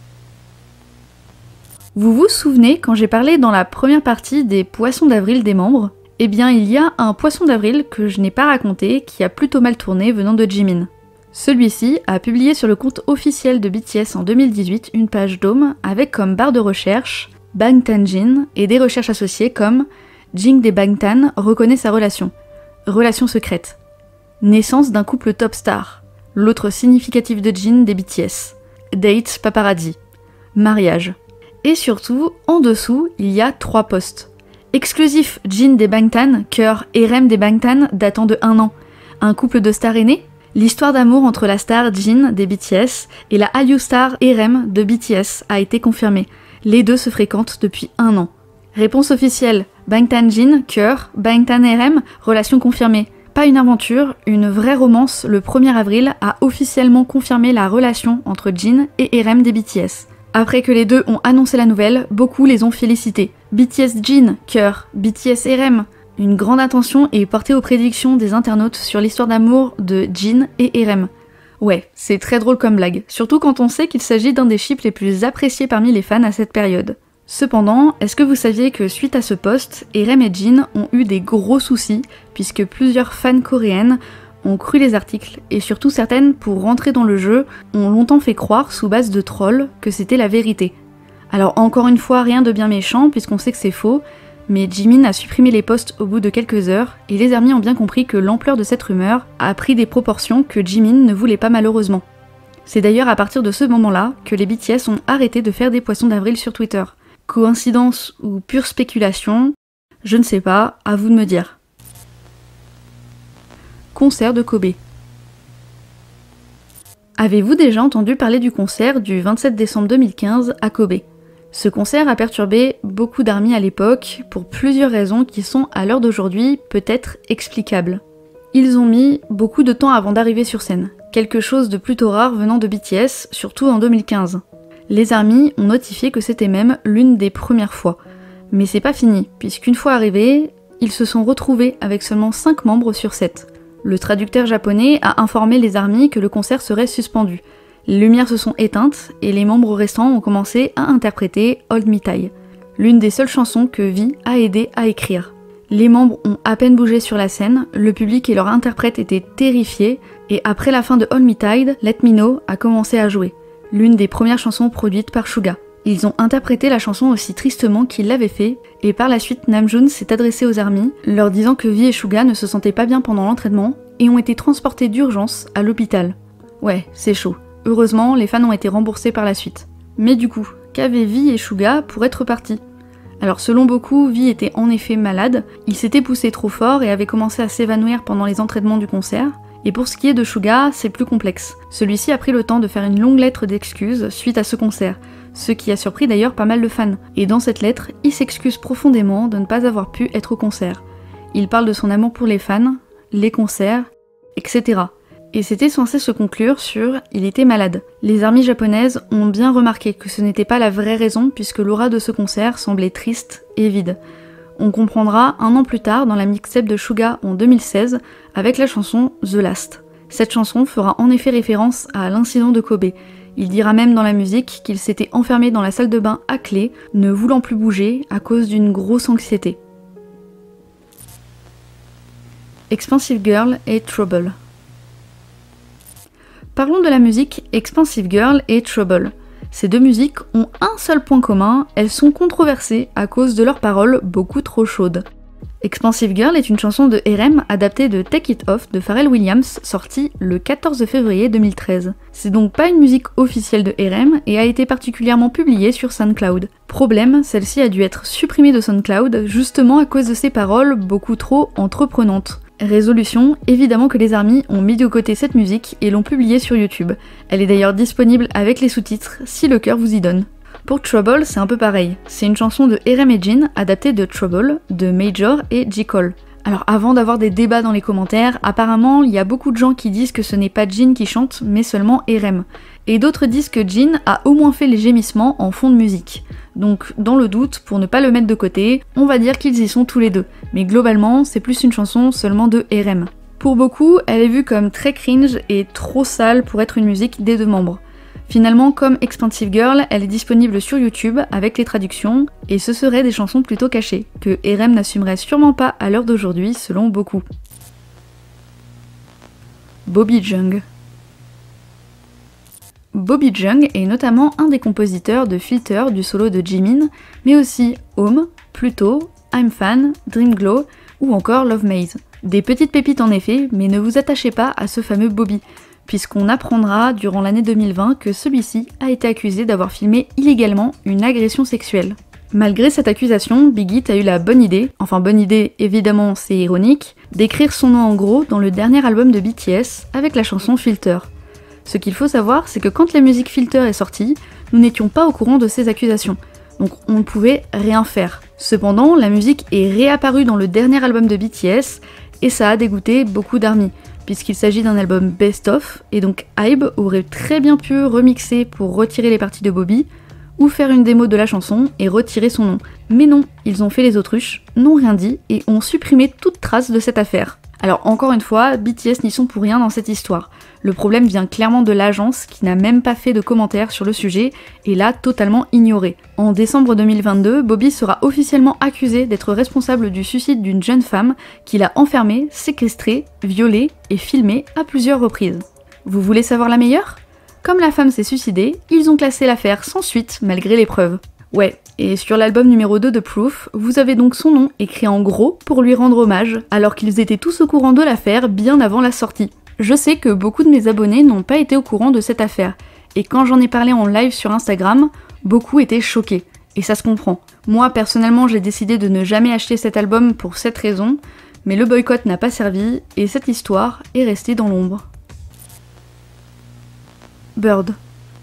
Vous vous souvenez quand j'ai parlé dans la première partie des poissons d'avril des membres? Eh bien il y a un poisson d'avril que je n'ai pas raconté qui a plutôt mal tourné venant de Jimin. Celui-ci a publié sur le compte officiel de B T S en deux mille dix-huit une page d'Home avec comme barre de recherche Bangtan Jin et des recherches associées comme Jing des Bangtan reconnaît sa relation, relation secrète, naissance d'un couple top star, l'autre significatif de Jin des B T S, date paparazzi, mariage. Et surtout, en dessous, il y a trois posts. Exclusif Jin des Bangtan, cœur et Rem des Bangtan datant de un an. Un couple de stars est né? L'histoire d'amour entre la star Jin des B T S et la Hallyu star Erem de B T S a été confirmée. Les deux se fréquentent depuis un an. Réponse officielle, Bangtan Jin, cœur, Bangtan Erem, relation confirmée. Pas une aventure, une vraie romance, le premier avril a officiellement confirmé la relation entre Jin et Erem des B T S. Après que les deux ont annoncé la nouvelle, beaucoup les ont félicités. B T S Jin, cœur, B T S R M. Une grande attention est portée aux prédictions des internautes sur l'histoire d'amour de Jin et R M. Ouais, c'est très drôle comme blague, surtout quand on sait qu'il s'agit d'un des ships les plus appréciés parmi les fans à cette période. Cependant, est-ce que vous saviez que suite à ce post, R M et Jin ont eu des gros soucis, puisque plusieurs fans coréennes ont cru les articles, et surtout certaines, pour rentrer dans le jeu, ont longtemps fait croire, sous base de trolls, que c'était la vérité. Alors encore une fois, rien de bien méchant, puisqu'on sait que c'est faux, mais Jimin a supprimé les posts au bout de quelques heures, et les armies ont bien compris que l'ampleur de cette rumeur a pris des proportions que Jimin ne voulait pas malheureusement. C'est d'ailleurs à partir de ce moment-là que les B T S ont arrêté de faire des poissons d'avril sur Twitter. Coïncidence ou pure spéculation? Je ne sais pas, à vous de me dire. Concert de Kobe. Avez-vous déjà entendu parler du concert du vingt-sept décembre deux mille quinze à Kobe? Ce concert a perturbé beaucoup d'armies à l'époque pour plusieurs raisons qui sont à l'heure d'aujourd'hui peut-être explicables. Ils ont mis beaucoup de temps avant d'arriver sur scène, quelque chose de plutôt rare venant de B T S, surtout en deux mille quinze. Les armies ont notifié que c'était même l'une des premières fois. Mais c'est pas fini, puisqu'une fois arrivés, ils se sont retrouvés avec seulement cinq membres sur sept. Le traducteur japonais a informé les armies que le concert serait suspendu. Les lumières se sont éteintes et les membres restants ont commencé à interpréter Hold Me Tight, l'une des seules chansons que V a aidé à écrire. Les membres ont à peine bougé sur la scène, le public et leur interprète étaient terrifiés, et après la fin de Hold Me Tight, Let Me Know a commencé à jouer, l'une des premières chansons produites par Suga. Ils ont interprété la chanson aussi tristement qu'ils l'avaient fait, et par la suite Namjoon s'est adressé aux armies, leur disant que V et Suga ne se sentaient pas bien pendant l'entraînement, et ont été transportés d'urgence à l'hôpital. Ouais, c'est chaud. Heureusement, les fans ont été remboursés par la suite. Mais du coup, qu'avaient V et Suga pour être partis? Alors selon beaucoup, V était en effet malade, il s'était poussé trop fort et avait commencé à s'évanouir pendant les entraînements du concert. Et pour ce qui est de Suga, c'est plus complexe. Celui-ci a pris le temps de faire une longue lettre d'excuses suite à ce concert, ce qui a surpris d'ailleurs pas mal de fans. Et dans cette lettre, il s'excuse profondément de ne pas avoir pu être au concert. Il parle de son amour pour les fans, les concerts, et cetera. Et c'était censé se conclure sur « il était malade ». Les armies japonaises ont bien remarqué que ce n'était pas la vraie raison puisque l'aura de ce concert semblait triste et vide. On comprendra un an plus tard dans la mixtape de Suga en deux mille seize avec la chanson The Last. Cette chanson fera en effet référence à l'incident de Kobe. Il dira même dans la musique qu'il s'était enfermé dans la salle de bain à clé, ne voulant plus bouger à cause d'une grosse anxiété. Expensive Girl et Trouble. Parlons de la musique Expensive Girl et Trouble. Ces deux musiques ont un seul point commun, elles sont controversées à cause de leurs paroles beaucoup trop chaudes. Expensive Girl est une chanson de R M adaptée de Take It Off de Pharrell Williams, sortie le quatorze février deux mille treize. C'est donc pas une musique officielle de R M et a été particulièrement publiée sur SoundCloud. Problème, celle-ci a dû être supprimée de SoundCloud justement à cause de ses paroles beaucoup trop entreprenantes. Résolution, évidemment que les armies ont mis de côté cette musique et l'ont publiée sur YouTube. Elle est d'ailleurs disponible avec les sous-titres si le cœur vous y donne. Pour Trouble, c'est un peu pareil. C'est une chanson de R M et Jin adaptée de Trouble, de Major et J. Cole. Alors avant d'avoir des débats dans les commentaires, apparemment il y a beaucoup de gens qui disent que ce n'est pas Jin qui chante, mais seulement R M. Et d'autres disent que Jin a au moins fait les gémissements en fond de musique. Donc dans le doute, pour ne pas le mettre de côté, on va dire qu'ils y sont tous les deux. Mais globalement, c'est plus une chanson seulement de R M. Pour beaucoup, elle est vue comme très cringe et trop sale pour être une musique des deux membres. Finalement, comme Expensive Girl, elle est disponible sur YouTube avec les traductions, et ce seraient des chansons plutôt cachées, que R M n'assumerait sûrement pas à l'heure d'aujourd'hui selon beaucoup. Bobby Jung. Bobby Jung est notamment un des compositeurs de Filter du solo de Jimin, mais aussi Home, Pluto, I'm Fan, Dream Glow ou encore Love Maze. Des petites pépites en effet, mais ne vous attachez pas à ce fameux Bobby, puisqu'on apprendra durant l'année deux mille vingt que celui-ci a été accusé d'avoir filmé illégalement une agression sexuelle. Malgré cette accusation, Big Hit a eu la bonne idée, enfin bonne idée évidemment c'est ironique, d'écrire son nom en gros dans le dernier album de B T S avec la chanson Filter. Ce qu'il faut savoir, c'est que quand la musique Filter est sortie, nous n'étions pas au courant de ces accusations, donc on ne pouvait rien faire. Cependant, la musique est réapparue dans le dernier album de B T S, et ça a dégoûté beaucoup d'armies, puisqu'il s'agit d'un album best-of, et donc Hybe aurait très bien pu remixer pour retirer les parties de Bobby, ou faire une démo de la chanson et retirer son nom. Mais non, ils ont fait les autruches, n'ont rien dit et ont supprimé toute trace de cette affaire. Alors encore une fois, B T S n'y sont pour rien dans cette histoire. Le problème vient clairement de l'agence qui n'a même pas fait de commentaires sur le sujet et l'a totalement ignoré. En décembre deux mille vingt-deux, Bobby sera officiellement accusé d'être responsable du suicide d'une jeune femme qu'il a enfermée, séquestrée, violée et filmée à plusieurs reprises. Vous voulez savoir la meilleure ? Comme la femme s'est suicidée, ils ont classé l'affaire sans suite malgré les preuves. Ouais, et sur l'album numéro deux de Proof, vous avez donc son nom écrit en gros pour lui rendre hommage, alors qu'ils étaient tous au courant de l'affaire bien avant la sortie. Je sais que beaucoup de mes abonnés n'ont pas été au courant de cette affaire, et quand j'en ai parlé en live sur Instagram, beaucoup étaient choqués, et ça se comprend. Moi personnellement j'ai décidé de ne jamais acheter cet album pour cette raison, mais le boycott n'a pas servi, et cette histoire est restée dans l'ombre. Bird.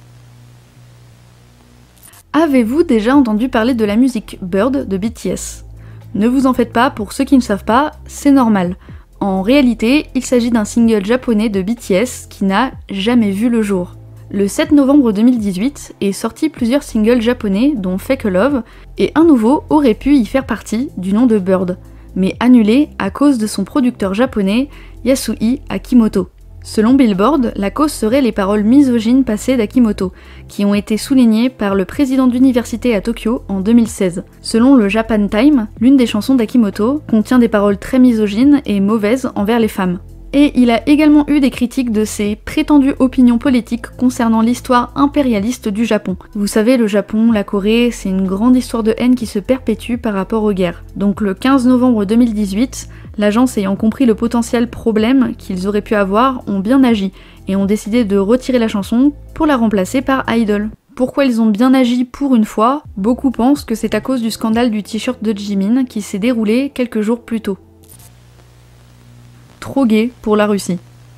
Avez-vous déjà entendu parler de la musique Bird de B T S ? Ne vous en faites pas, pour ceux qui ne savent pas, c'est normal. En réalité, il s'agit d'un single japonais de B T S qui n'a jamais vu le jour. Le sept novembre deux mille dix-huit est sorti plusieurs singles japonais dont Fake Love, et un nouveau aurait pu y faire partie du nom de Bird, mais annulé à cause de son producteur japonais Yasui Akimoto. Selon Billboard, la cause serait les paroles misogynes passées d'Akimoto, qui ont été soulignées par le président d'université à Tokyo en deux mille seize. Selon le Japan Time, l'une des chansons d'Akimoto contient des paroles très misogynes et mauvaises envers les femmes. Et il a également eu des critiques de ses prétendues opinions politiques concernant l'histoire impérialiste du Japon. Vous savez, le Japon, la Corée, c'est une grande histoire de haine qui se perpétue par rapport aux guerres. Donc le quinze novembre deux mille dix-huit, l'agence ayant compris le potentiel problème qu'ils auraient pu avoir, ont bien agi et ont décidé de retirer la chanson pour la remplacer par Idol. Pourquoi ils ont bien agi pour une fois ? Beaucoup pensent que c'est à cause du scandale du t-shirt de Jimin qui s'est déroulé quelques jours plus tôt. Trop gay pour la Russie.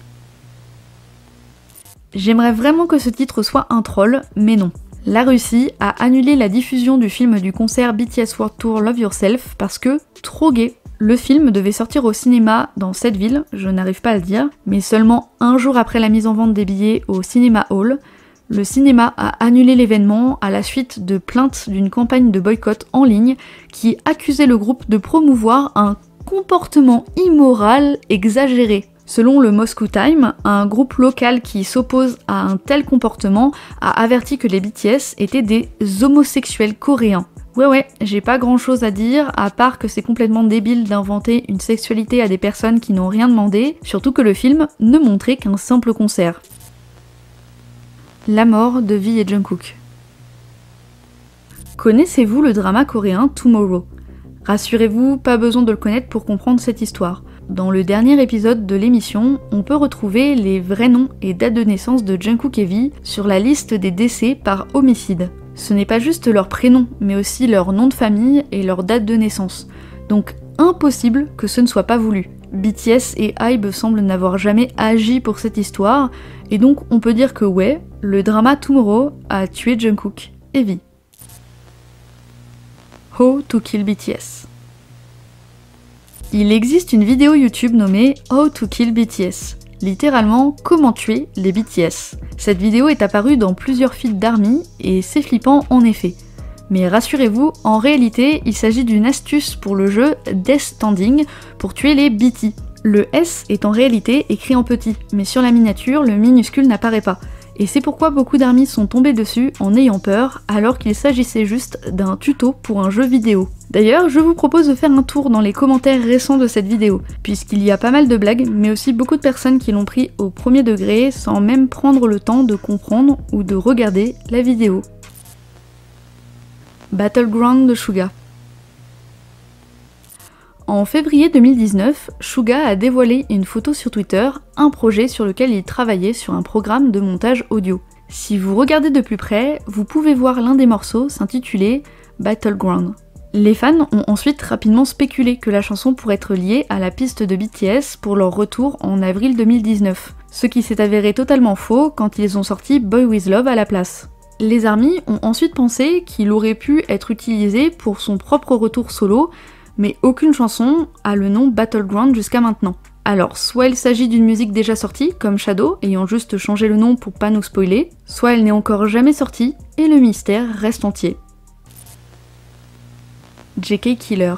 J'aimerais vraiment que ce titre soit un troll, mais non. La Russie a annulé la diffusion du film du concert B T S World Tour Love Yourself parce que trop gay. Le film devait sortir au cinéma dans cette ville, je n'arrive pas à le dire, mais seulement un jour après la mise en vente des billets au Cinema Hall, le cinéma a annulé l'événement à la suite de plaintes d'une campagne de boycott en ligne qui accusait le groupe de promouvoir un comportement immoral exagéré. Selon le Moscow Times, un groupe local qui s'oppose à un tel comportement a averti que les B T S étaient des homosexuels coréens. Ouais ouais, j'ai pas grand chose à dire, à part que c'est complètement débile d'inventer une sexualité à des personnes qui n'ont rien demandé, surtout que le film ne montrait qu'un simple concert. La mort de V et Jungkook. Connaissez-vous le drama coréen Tomorrow ? Rassurez-vous, pas besoin de le connaître pour comprendre cette histoire. Dans le dernier épisode de l'émission, on peut retrouver les vrais noms et dates de naissance de Jungkook et V sur la liste des décès par homicide. Ce n'est pas juste leur prénom, mais aussi leur nom de famille et leur date de naissance. Donc impossible que ce ne soit pas voulu. B T S et HYBE semblent n'avoir jamais agi pour cette histoire, et donc on peut dire que ouais, le drama Tomorrow a tué Jungkook et V. How to Kill B T S. Il existe une vidéo YouTube nommée How to Kill B T S, littéralement comment tuer les B T S. Cette vidéo est apparue dans plusieurs feeds d'ARMY et c'est flippant en effet. Mais rassurez-vous, en réalité, il s'agit d'une astuce pour le jeu Death Standing pour tuer les B T. Le S est en réalité écrit en petit, mais sur la miniature, le minuscule n'apparaît pas. Et c'est pourquoi beaucoup d'ARMY sont tombés dessus en ayant peur, alors qu'il s'agissait juste d'un tuto pour un jeu vidéo. D'ailleurs, je vous propose de faire un tour dans les commentaires récents de cette vidéo, puisqu'il y a pas mal de blagues, mais aussi beaucoup de personnes qui l'ont pris au premier degré sans même prendre le temps de comprendre ou de regarder la vidéo. Battleground de Suga. En février deux mille dix-neuf, Suga a dévoilé une photo sur Twitter, un projet sur lequel il travaillait sur un programme de montage audio. Si vous regardez de plus près, vous pouvez voir l'un des morceaux s'intituler Battleground. Les fans ont ensuite rapidement spéculé que la chanson pourrait être liée à la piste de B T S pour leur retour en avril deux mille dix-neuf, ce qui s'est avéré totalement faux quand ils ont sorti Boy With Love à la place. Les ARMY ont ensuite pensé qu'il aurait pu être utilisé pour son propre retour solo, mais aucune chanson a le nom Battleground jusqu'à maintenant. Alors, soit il s'agit d'une musique déjà sortie, comme Shadow, ayant juste changé le nom pour pas nous spoiler, soit elle n'est encore jamais sortie, et le mystère reste entier. J K Killer.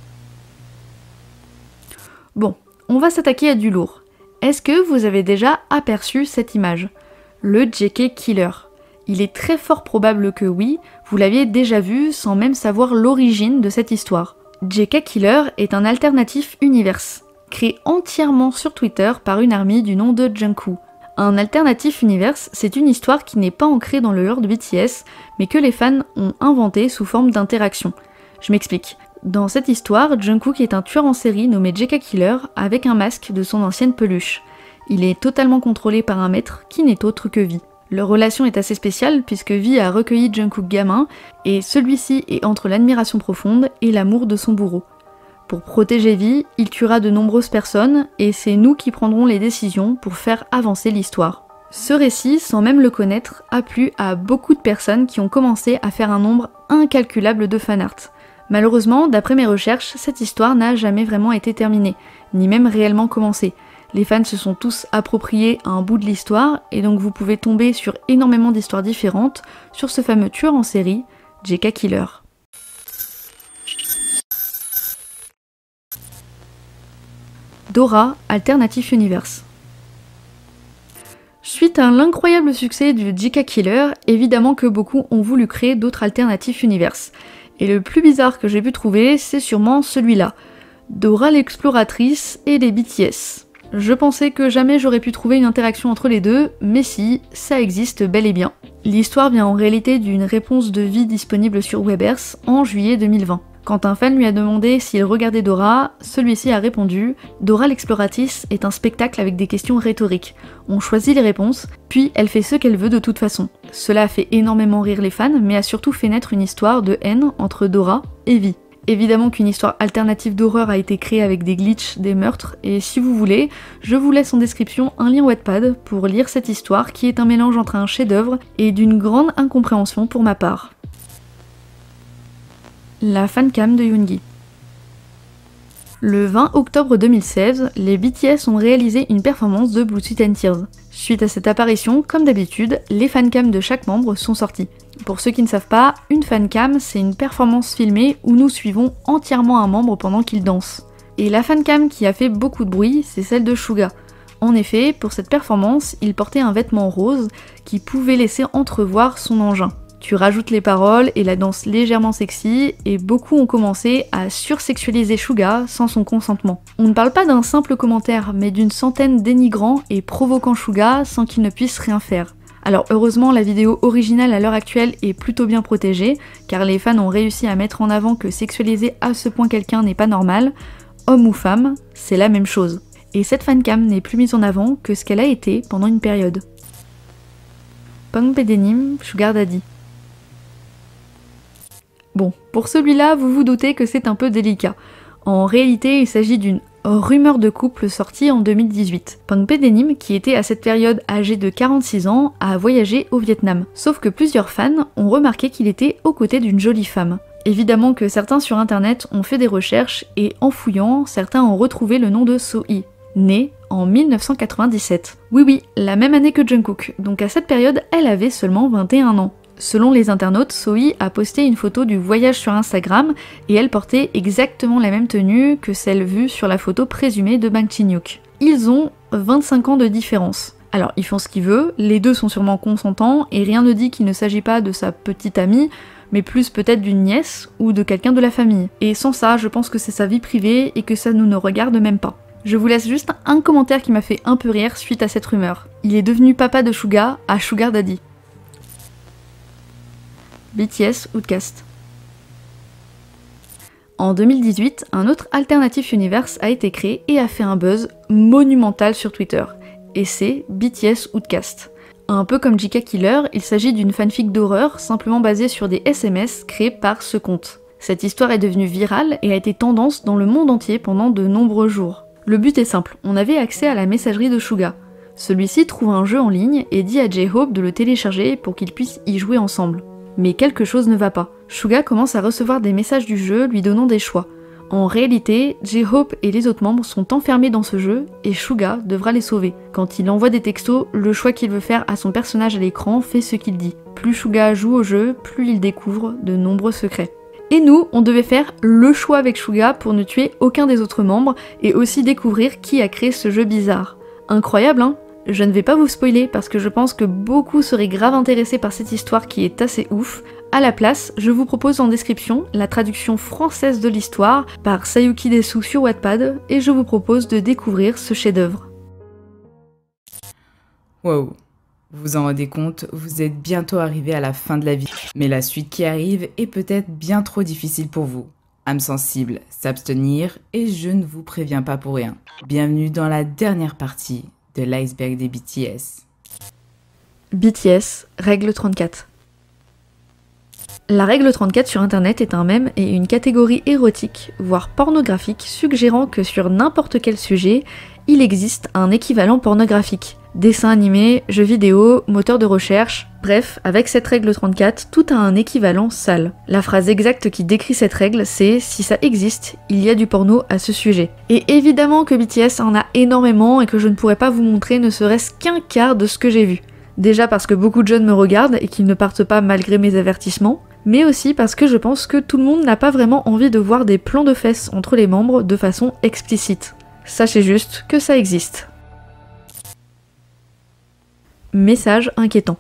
Bon, on va s'attaquer à du lourd. Est-ce que vous avez déjà aperçu cette image? Le J K Killer. Il est très fort probable que oui, vous l'aviez déjà vu sans même savoir l'origine de cette histoire. J K Killer est un alternatif universe, créé entièrement sur Twitter par une army du nom de Junku. Un alternatif universe, c'est une histoire qui n'est pas ancrée dans le lore de B T S, mais que les fans ont inventé sous forme d'interaction. Je m'explique. Dans cette histoire, Jungkook est un tueur en série nommé J K Killer avec un masque de son ancienne peluche. Il est totalement contrôlé par un maître qui n'est autre que V. Leur relation est assez spéciale puisque V a recueilli Jungkook gamin et celui-ci est entre l'admiration profonde et l'amour de son bourreau. Pour protéger V, il tuera de nombreuses personnes et c'est nous qui prendrons les décisions pour faire avancer l'histoire. Ce récit, sans même le connaître, a plu à beaucoup de personnes qui ont commencé à faire un nombre incalculable de fanart. Malheureusement, d'après mes recherches, cette histoire n'a jamais vraiment été terminée, ni même réellement commencée. Les fans se sont tous appropriés un bout de l'histoire, et donc vous pouvez tomber sur énormément d'histoires différentes sur ce fameux tueur en série, J K Killer. Dora, Alternative Universe. Suite à l'incroyable succès du J K Killer, évidemment que beaucoup ont voulu créer d'autres Alternative Universe. Et le plus bizarre que j'ai pu trouver, c'est sûrement celui-là. Dora l'exploratrice et les B T S. Je pensais que jamais j'aurais pu trouver une interaction entre les deux, mais si, ça existe bel et bien. L'histoire vient en réalité d'une réponse de V disponible sur Webers en juillet deux mille vingt. Quand un fan lui a demandé s'il regardait Dora, celui-ci a répondu « Dora l'exploratrice est un spectacle avec des questions rhétoriques. On choisit les réponses, puis elle fait ce qu'elle veut de toute façon. » Cela a fait énormément rire les fans, mais a surtout fait naître une histoire de haine entre Dora et V. Évidemment qu'une histoire alternative d'horreur a été créée avec des glitches, des meurtres, et si vous voulez, je vous laisse en description un lien Wattpad pour lire cette histoire qui est un mélange entre un chef-d'œuvre et d'une grande incompréhension pour ma part. La fancam de Yoongi. Le vingt octobre deux mille seize, les B T S ont réalisé une performance de Blood, Sweat and Tears. Suite à cette apparition, comme d'habitude, les fancams de chaque membre sont sortis. Pour ceux qui ne savent pas, une fancam, c'est une performance filmée où nous suivons entièrement un membre pendant qu'il danse. Et la fancam qui a fait beaucoup de bruit, c'est celle de Suga. En effet, pour cette performance, il portait un vêtement rose qui pouvait laisser entrevoir son engin. Tu rajoutes les paroles et la danse légèrement sexy, et beaucoup ont commencé à sursexualiser Suga sans son consentement. On ne parle pas d'un simple commentaire, mais d'une centaine dénigrant et provoquant Suga sans qu'il ne puisse rien faire. Alors heureusement, la vidéo originale à l'heure actuelle est plutôt bien protégée, car les fans ont réussi à mettre en avant que sexualiser à ce point quelqu'un n'est pas normal. Homme ou femme, c'est la même chose. Et cette fancam n'est plus mise en avant que ce qu'elle a été pendant une période. Pongbae Denim, Sugar Daddy. Bon, pour celui-là, vous vous doutez que c'est un peu délicat. En réalité, il s'agit d'une rumeur de couple sortie en deux mille dix-huit. Pongbae Denim, qui était à cette période âgé de quarante-six ans, a voyagé au Vietnam. Sauf que plusieurs fans ont remarqué qu'il était aux côtés d'une jolie femme. Évidemment que certains sur internet ont fait des recherches et en fouillant, certains ont retrouvé le nom de So-hee, né en mille neuf cent quatre-vingt-dix-sept. Oui oui, la même année que Jungkook, donc à cette période, elle avait seulement vingt et un ans. Selon les internautes, So-hee a posté une photo du voyage sur Instagram et elle portait exactement la même tenue que celle vue sur la photo présumée de Bang Chin-hyuk. Ils ont vingt-cinq ans de différence. Alors ils font ce qu'ils veulent, les deux sont sûrement consentants et rien ne dit qu'il ne s'agit pas de sa petite amie, mais plus peut-être d'une nièce ou de quelqu'un de la famille. Et sans ça, je pense que c'est sa vie privée et que ça nous ne regarde même pas. Je vous laisse juste un commentaire qui m'a fait un peu rire suite à cette rumeur. Il est devenu papa de Suga à Sugar Daddy. B T S Outcast. En deux mille dix-huit, un autre Alternative Universe a été créé et a fait un buzz monumental sur Twitter. Et c'est B T S Outcast. Un peu comme J K Killer, il s'agit d'une fanfic d'horreur simplement basée sur des S M S créés par ce compte. Cette histoire est devenue virale et a été tendance dans le monde entier pendant de nombreux jours. Le but est simple, on avait accès à la messagerie de Suga. Celui-ci trouve un jeu en ligne et dit à J-Hope de le télécharger pour qu'ils puissent y jouer ensemble. Mais quelque chose ne va pas. Suga commence à recevoir des messages du jeu lui donnant des choix. En réalité, J-Hope et les autres membres sont enfermés dans ce jeu et Suga devra les sauver. Quand il envoie des textos, le choix qu'il veut faire à son personnage à l'écran fait ce qu'il dit. Plus Suga joue au jeu, plus il découvre de nombreux secrets. Et nous, on devait faire le choix avec Suga pour ne tuer aucun des autres membres et aussi découvrir qui a créé ce jeu bizarre. Incroyable, hein? Je ne vais pas vous spoiler parce que je pense que beaucoup seraient grave intéressés par cette histoire qui est assez ouf. À la place, je vous propose en description la traduction française de l'histoire par Sayuki Desu sur Wattpad et je vous propose de découvrir ce chef-d'œuvre. Wow, vous vous en rendez compte, vous êtes bientôt arrivé à la fin de la vie, mais la suite qui arrive est peut-être bien trop difficile pour vous. Âme sensible, s'abstenir et je ne vous préviens pas pour rien. Bienvenue dans la dernière partie de l'iceberg des B T S. B T S, règle trente-quatre. La règle trente-quatre sur internet est un mème et une catégorie érotique, voire pornographique, suggérant que sur n'importe quel sujet, il existe un équivalent pornographique. Dessin animé, jeux vidéo, moteur de recherche, bref, avec cette règle trente-quatre, tout a un équivalent sale. La phrase exacte qui décrit cette règle, c'est « si ça existe, il y a du porno à ce sujet ». Et évidemment que B T S en a énormément et que je ne pourrais pas vous montrer ne serait-ce qu'un quart de ce que j'ai vu. Déjà parce que beaucoup de jeunes me regardent et qu'ils ne partent pas malgré mes avertissements, mais aussi parce que je pense que tout le monde n'a pas vraiment envie de voir des plans de fesses entre les membres de façon explicite. Sachez juste que ça existe. Message inquiétant.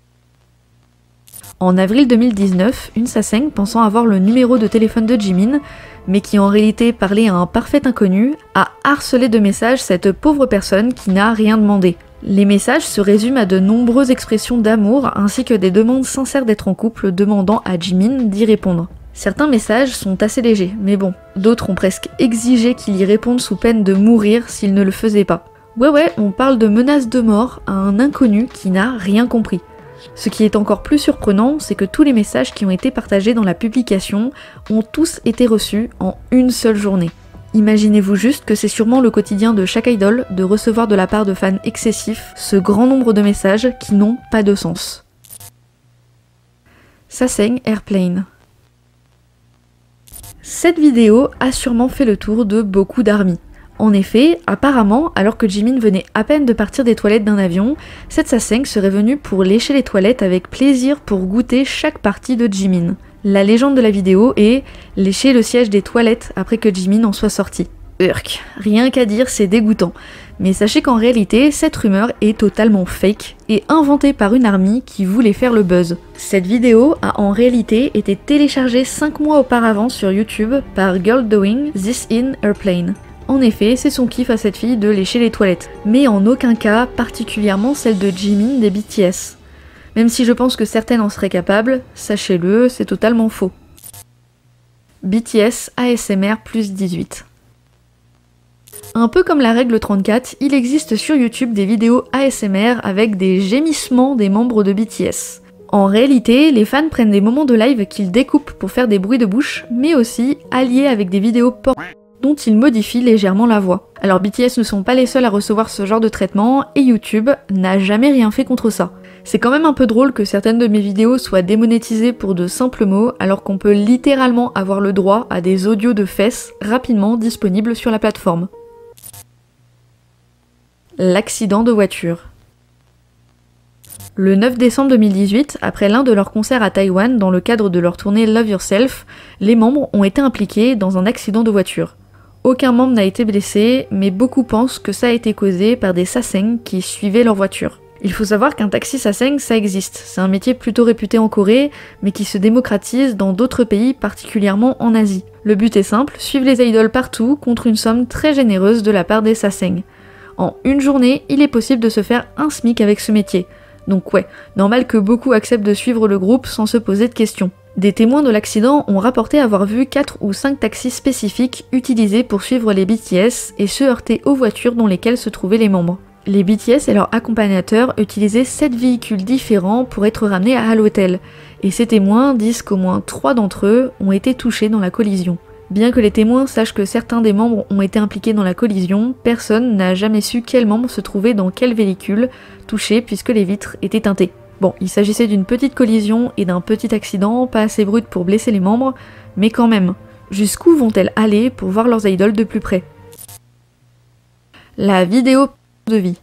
En avril deux mille dix-neuf, une Sasaeng pensant avoir le numéro de téléphone de Jimin, mais qui en réalité parlait à un parfait inconnu, a harcelé de messages cette pauvre personne qui n'a rien demandé. Les messages se résument à de nombreuses expressions d'amour ainsi que des demandes sincères d'être en couple demandant à Jimin d'y répondre. Certains messages sont assez légers, mais bon, d'autres ont presque exigé qu'il y réponde sous peine de mourir s'il ne le faisait pas. Ouais ouais, on parle de menaces de mort à un inconnu qui n'a rien compris. Ce qui est encore plus surprenant, c'est que tous les messages qui ont été partagés dans la publication ont tous été reçus en une seule journée. Imaginez-vous juste que c'est sûrement le quotidien de chaque idole de recevoir de la part de fans excessifs ce grand nombre de messages qui n'ont pas de sens. Sasaeng Airplane. Cette vidéo a sûrement fait le tour de beaucoup d'armies. En effet, apparemment, alors que Jimin venait à peine de partir des toilettes d'un avion, cette Sasaeng serait venue pour lécher les toilettes avec plaisir pour goûter chaque partie de Jimin. La légende de la vidéo est « lécher le siège des toilettes après que Jimin en soit sorti ». Urk, rien qu'à dire, c'est dégoûtant. Mais sachez qu'en réalité, cette rumeur est totalement fake et inventée par une army qui voulait faire le buzz. Cette vidéo a en réalité été téléchargée cinq mois auparavant sur YouTube par Girl Doing This in Airplane. En effet, c'est son kiff à cette fille de lécher les toilettes, mais en aucun cas particulièrement celle de Jimin des B T S. Même si je pense que certaines en seraient capables, sachez-le, c'est totalement faux. B T S A S M R plus dix-huit. Un peu comme la règle trente-quatre, il existe sur YouTube des vidéos A S M R avec des gémissements des membres de B T S. En réalité, les fans prennent des moments de live qu'ils découpent pour faire des bruits de bouche, mais aussi alliés avec des vidéos porno dont ils modifient légèrement la voix. Alors B T S ne sont pas les seuls à recevoir ce genre de traitement, et YouTube n'a jamais rien fait contre ça. C'est quand même un peu drôle que certaines de mes vidéos soient démonétisées pour de simples mots, alors qu'on peut littéralement avoir le droit à des audios de fesses rapidement disponibles sur la plateforme. L'accident de voiture. Le neuf décembre deux mille dix-huit, après l'un de leurs concerts à Taïwan dans le cadre de leur tournée Love Yourself, les membres ont été impliqués dans un accident de voiture. Aucun membre n'a été blessé, mais beaucoup pensent que ça a été causé par des Sasaeng qui suivaient leur voiture. Il faut savoir qu'un taxi Sasaeng, ça existe. C'est un métier plutôt réputé en Corée, mais qui se démocratise dans d'autres pays, particulièrement en Asie. Le but est simple, suivre les idoles partout contre une somme très généreuse de la part des Sasaeng. En une journée, il est possible de se faire un SMIC avec ce métier. Donc ouais, normal que beaucoup acceptent de suivre le groupe sans se poser de questions. Des témoins de l'accident ont rapporté avoir vu quatre ou cinq taxis spécifiques utilisés pour suivre les B T S et se heurter aux voitures dans lesquelles se trouvaient les membres. Les B T S et leurs accompagnateurs utilisaient sept véhicules différents pour être ramenés à l'hôtel, et ces témoins disent qu'au moins trois d'entre eux ont été touchés dans la collision. Bien que les témoins sachent que certains des membres ont été impliqués dans la collision, personne n'a jamais su quel membre se trouvait dans quel véhicule touché puisque les vitres étaient teintées. Bon, il s'agissait d'une petite collision et d'un petit accident, pas assez brut pour blesser les membres, mais quand même. Jusqu'où vont-elles aller pour voir leurs idoles de plus près? La vidéo de vie.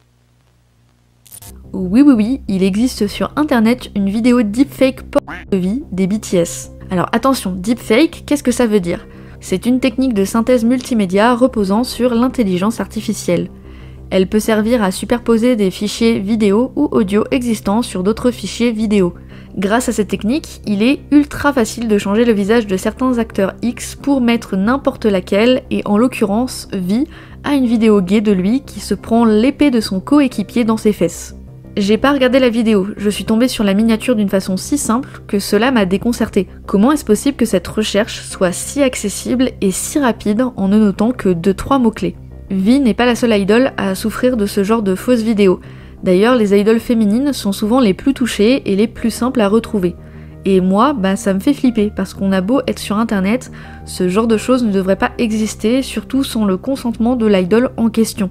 Oui oui oui, il existe sur internet une vidéo deepfake de vie des B T S. Alors attention, deepfake, qu'est-ce que ça veut dire? C'est une technique de synthèse multimédia reposant sur l'intelligence artificielle. Elle peut servir à superposer des fichiers vidéo ou audio existants sur d'autres fichiers vidéo. Grâce à cette technique, il est ultra facile de changer le visage de certains acteurs X pour mettre n'importe laquelle, et en l'occurrence Vi, à une vidéo gay de lui qui se prend l'épée de son coéquipier dans ses fesses. J'ai pas regardé la vidéo, je suis tombée sur la miniature d'une façon si simple que cela m'a déconcertée. Comment est-ce possible que cette recherche soit si accessible et si rapide en ne notant que deux trois mots-clés? Vi n'est pas la seule idole à souffrir de ce genre de fausses vidéos. D'ailleurs, les idoles féminines sont souvent les plus touchées et les plus simples à retrouver. Et moi, bah ça me fait flipper, parce qu'on a beau être sur internet, ce genre de choses ne devrait pas exister, surtout sans le consentement de l'idole en question.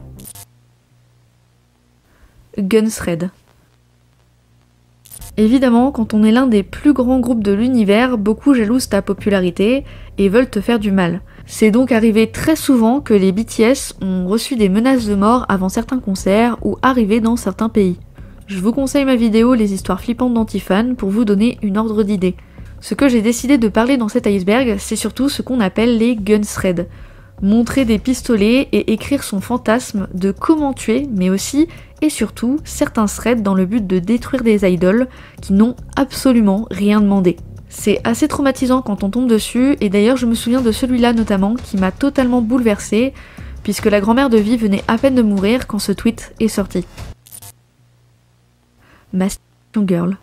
Gunthread. Évidemment, quand on est l'un des plus grands groupes de l'univers, beaucoup jalousent ta popularité et veulent te faire du mal. C'est donc arrivé très souvent que les B T S ont reçu des menaces de mort avant certains concerts ou arrivé dans certains pays. Je vous conseille ma vidéo Les histoires flippantes d'Antifan pour vous donner une ordre d'idée. Ce que j'ai décidé de parler dans cet iceberg, c'est surtout ce qu'on appelle les gunthreads. Montrer des pistolets et écrire son fantasme de comment tuer, mais aussi et surtout certains threads dans le but de détruire des idoles qui n'ont absolument rien demandé. C'est assez traumatisant quand on tombe dessus, et d'ailleurs je me souviens de celui-là notamment qui m'a totalement bouleversée, puisque la grand-mère de Vi venait à peine de mourir quand ce tweet est sorti. Masturbation Girl.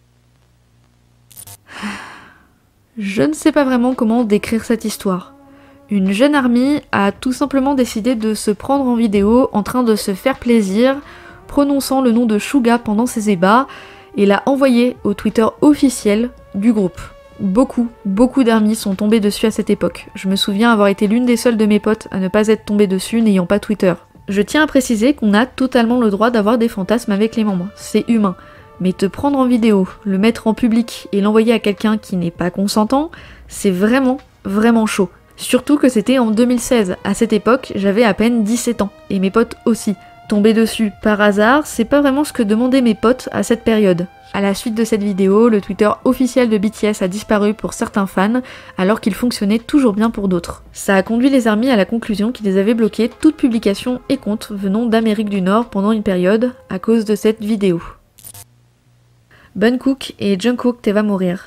Je ne sais pas vraiment comment décrire cette histoire. Une jeune army a tout simplement décidé de se prendre en vidéo en train de se faire plaisir, prononçant le nom de Suga pendant ses ébats, et l'a envoyé au Twitter officiel du groupe. Beaucoup, beaucoup d'armies sont tombées dessus à cette époque. Je me souviens avoir été l'une des seules de mes potes à ne pas être tombée dessus n'ayant pas Twitter. Je tiens à préciser qu'on a totalement le droit d'avoir des fantasmes avec les membres, c'est humain. Mais te prendre en vidéo, le mettre en public et l'envoyer à quelqu'un qui n'est pas consentant, c'est vraiment, vraiment chaud. Surtout que c'était en deux mille seize, à cette époque j'avais à peine dix-sept ans, et mes potes aussi. Tomber dessus par hasard, c'est pas vraiment ce que demandaient mes potes à cette période. À la suite de cette vidéo, le Twitter officiel de B T S a disparu pour certains fans, alors qu'il fonctionnait toujours bien pour d'autres. Ça a conduit les armies à la conclusion qu'ils avaient bloqué toute publication et compte venant d'Amérique du Nord pendant une période à cause de cette vidéo. Bunkook et Jungkook T'es mourir.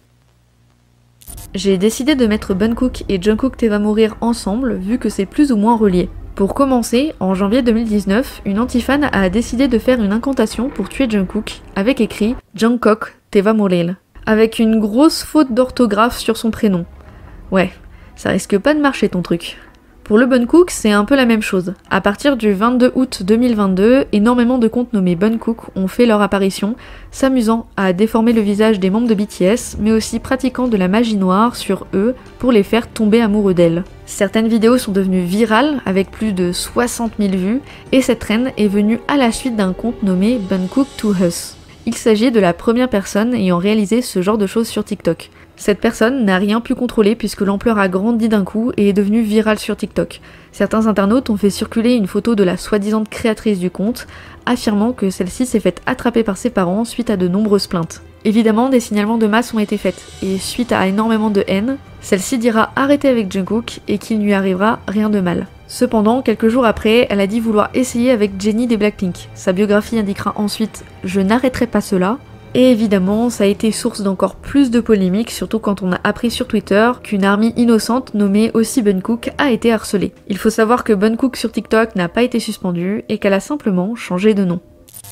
J'ai décidé de mettre Bunkook et Jungkook T'es mourir ensemble vu que c'est plus ou moins relié. Pour commencer, en janvier deux mille dix-neuf, une antifan a décidé de faire une incantation pour tuer Jungkook, avec écrit Jungkook T'es mourir, avec une grosse faute d'orthographe sur son prénom. Ouais, ça risque pas de marcher ton truc. Pour le Bunkook, c'est un peu la même chose. À partir du vingt-deux août deux mille vingt-deux, énormément de comptes nommés Bunkook ont fait leur apparition, s'amusant à déformer le visage des membres de B T S, mais aussi pratiquant de la magie noire sur eux pour les faire tomber amoureux d'elles. Certaines vidéos sont devenues virales avec plus de soixante mille vues, et cette trend est venue à la suite d'un compte nommé Bunkook to Us. Il s'agit de la première personne ayant réalisé ce genre de choses sur TikTok. Cette personne n'a rien pu contrôler puisque l'ampleur a grandi d'un coup et est devenue virale sur TikTok. Certains internautes ont fait circuler une photo de la soi-disant créatrice du compte, affirmant que celle-ci s'est faite attraper par ses parents suite à de nombreuses plaintes. Évidemment, des signalements de masse ont été faits, et suite à énormément de haine, celle-ci dira arrêter avec Jungkook et qu'il ne lui arrivera rien de mal. Cependant, quelques jours après, elle a dit vouloir essayer avec Jennie des Blackpink. Sa biographie indiquera ensuite « Je n'arrêterai pas cela ». Et évidemment, ça a été source d'encore plus de polémiques, surtout quand on a appris sur Twitter qu'une army innocente nommée aussi Bunkook a été harcelée. Il faut savoir que Bunkook sur TikTok n'a pas été suspendue et qu'elle a simplement changé de nom.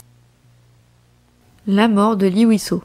La mort de Lee Wiseau.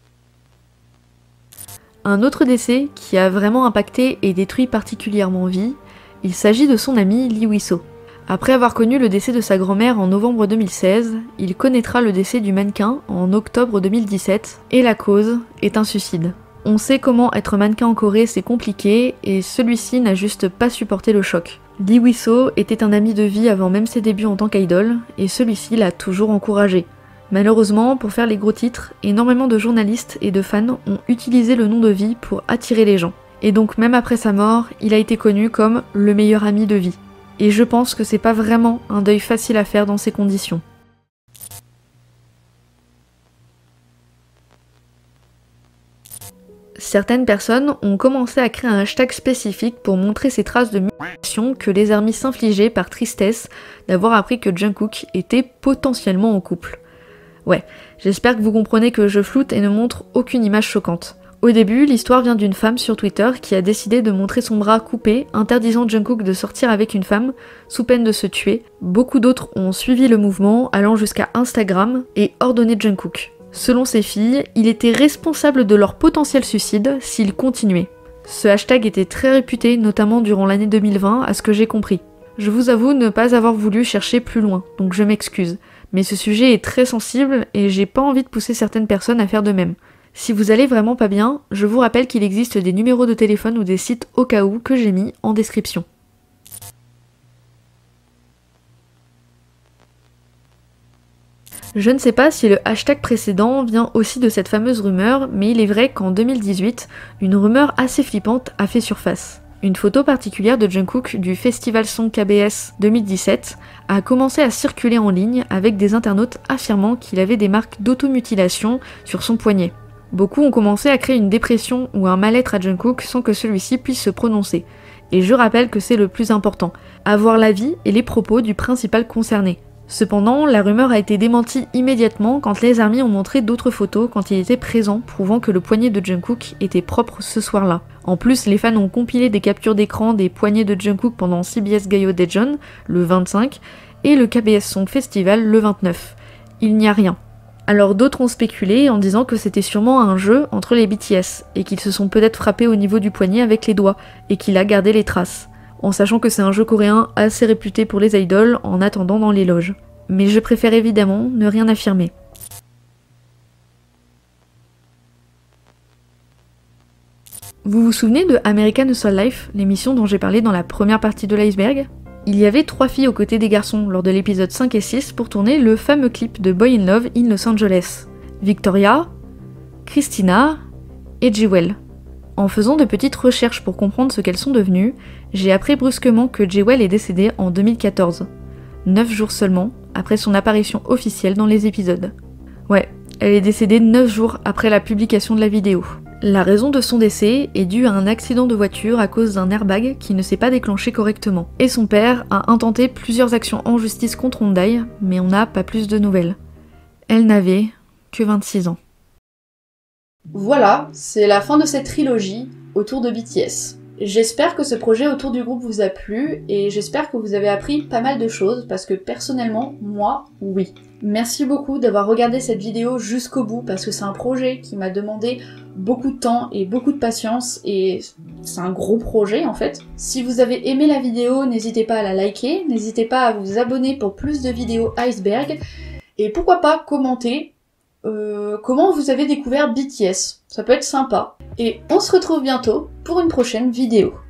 Un autre décès qui a vraiment impacté et détruit particulièrement Vi, il s'agit de son ami Lee Wiseau. Après avoir connu le décès de sa grand-mère en novembre deux mille seize, il connaîtra le décès du mannequin en octobre deux mille dix-sept, et la cause est un suicide. On sait comment être mannequin en Corée c'est compliqué, et celui-ci n'a juste pas supporté le choc. Lee Wiseau était un ami de Vi avant même ses débuts en tant qu'idole, et celui-ci l'a toujours encouragé. Malheureusement, pour faire les gros titres, énormément de journalistes et de fans ont utilisé le nom de Vi pour attirer les gens. et donc même après sa mort, il a été connu comme le meilleur ami de vie. Et je pense que c'est pas vraiment un deuil facile à faire dans ces conditions. Certaines personnes ont commencé à créer un hashtag spécifique pour montrer ces traces de mutilation que les armies s'infligeaient par tristesse d'avoir appris que Jungkook était potentiellement en couple. Ouais, j'espère que vous comprenez que je floute et ne montre aucune image choquante. Au début, l'histoire vient d'une femme sur Twitter qui a décidé de montrer son bras coupé, interdisant Jungkook de sortir avec une femme, sous peine de se tuer. Beaucoup d'autres ont suivi le mouvement, allant jusqu'à Instagram et ordonné Jungkook. Selon ces filles, il était responsable de leur potentiel suicide s'ils continuaient. Ce hashtag était très réputé, notamment durant l'année deux mille vingt, à ce que j'ai compris. Je vous avoue ne pas avoir voulu chercher plus loin, donc je m'excuse. Mais ce sujet est très sensible et j'ai pas envie de pousser certaines personnes à faire de même. Si vous allez vraiment pas bien, je vous rappelle qu'il existe des numéros de téléphone ou des sites au cas où que j'ai mis en description. Je ne sais pas si le hashtag précédent vient aussi de cette fameuse rumeur, mais il est vrai qu'en deux mille dix-huit, une rumeur assez flippante a fait surface. Une photo particulière de Jungkook du Festival Song K B S deux mille dix-sept a commencé à circuler en ligne avec des internautes affirmant qu'il avait des marques d'automutilation sur son poignet. Beaucoup ont commencé à créer une dépression ou un mal-être à Jungkook sans que celui-ci puisse se prononcer. Et je rappelle que c'est le plus important, avoir l'avis et les propos du principal concerné. Cependant, la rumeur a été démentie immédiatement quand les armies ont montré d'autres photos quand il était présent, prouvant que le poignet de Jungkook était propre ce soir-là. En plus, les fans ont compilé des captures d'écran des poignets de Jungkook pendant C B S Gayo Daejeon, le vingt-cinq, et le K B S Song Festival, le vingt-neuf. Il n'y a rien. Alors d'autres ont spéculé en disant que c'était sûrement un jeu entre les B T S, et qu'ils se sont peut-être frappés au niveau du poignet avec les doigts, et qu'il a gardé les traces, en sachant que c'est un jeu coréen assez réputé pour les idoles en attendant dans les loges. Mais je préfère évidemment ne rien affirmer. Vous vous souvenez de American Hustle Life, l'émission dont j'ai parlé dans la première partie de l'iceberg ? Il y avait trois filles aux côtés des garçons lors de l'épisode cinq et six pour tourner le fameux clip de Boy in Love in Los Angeles. Victoria, Christina et Jewel. En faisant de petites recherches pour comprendre ce qu'elles sont devenues, j'ai appris brusquement que Jewel est décédée en deux mille quatorze, neuf jours seulement après son apparition officielle dans les épisodes. Ouais, elle est décédée neuf jours après la publication de la vidéo. La raison de son décès est due à un accident de voiture à cause d'un airbag qui ne s'est pas déclenché correctement. Et son père a intenté plusieurs actions en justice contre Hyundai, mais on n'a pas plus de nouvelles. Elle n'avait que vingt-six ans. Voilà, c'est la fin de cette trilogie autour de B T S. J'espère que ce projet autour du groupe vous a plu et j'espère que vous avez appris pas mal de choses parce que personnellement, moi, oui. Merci beaucoup d'avoir regardé cette vidéo jusqu'au bout parce que c'est un projet qui m'a demandé beaucoup de temps et beaucoup de patience et c'est un gros projet en fait. Si vous avez aimé la vidéo, n'hésitez pas à la liker, n'hésitez pas à vous abonner pour plus de vidéos iceberg et pourquoi pas commenter euh, comment vous avez découvert B T S. Ça peut être sympa. Et on se retrouve bientôt pour une prochaine vidéo.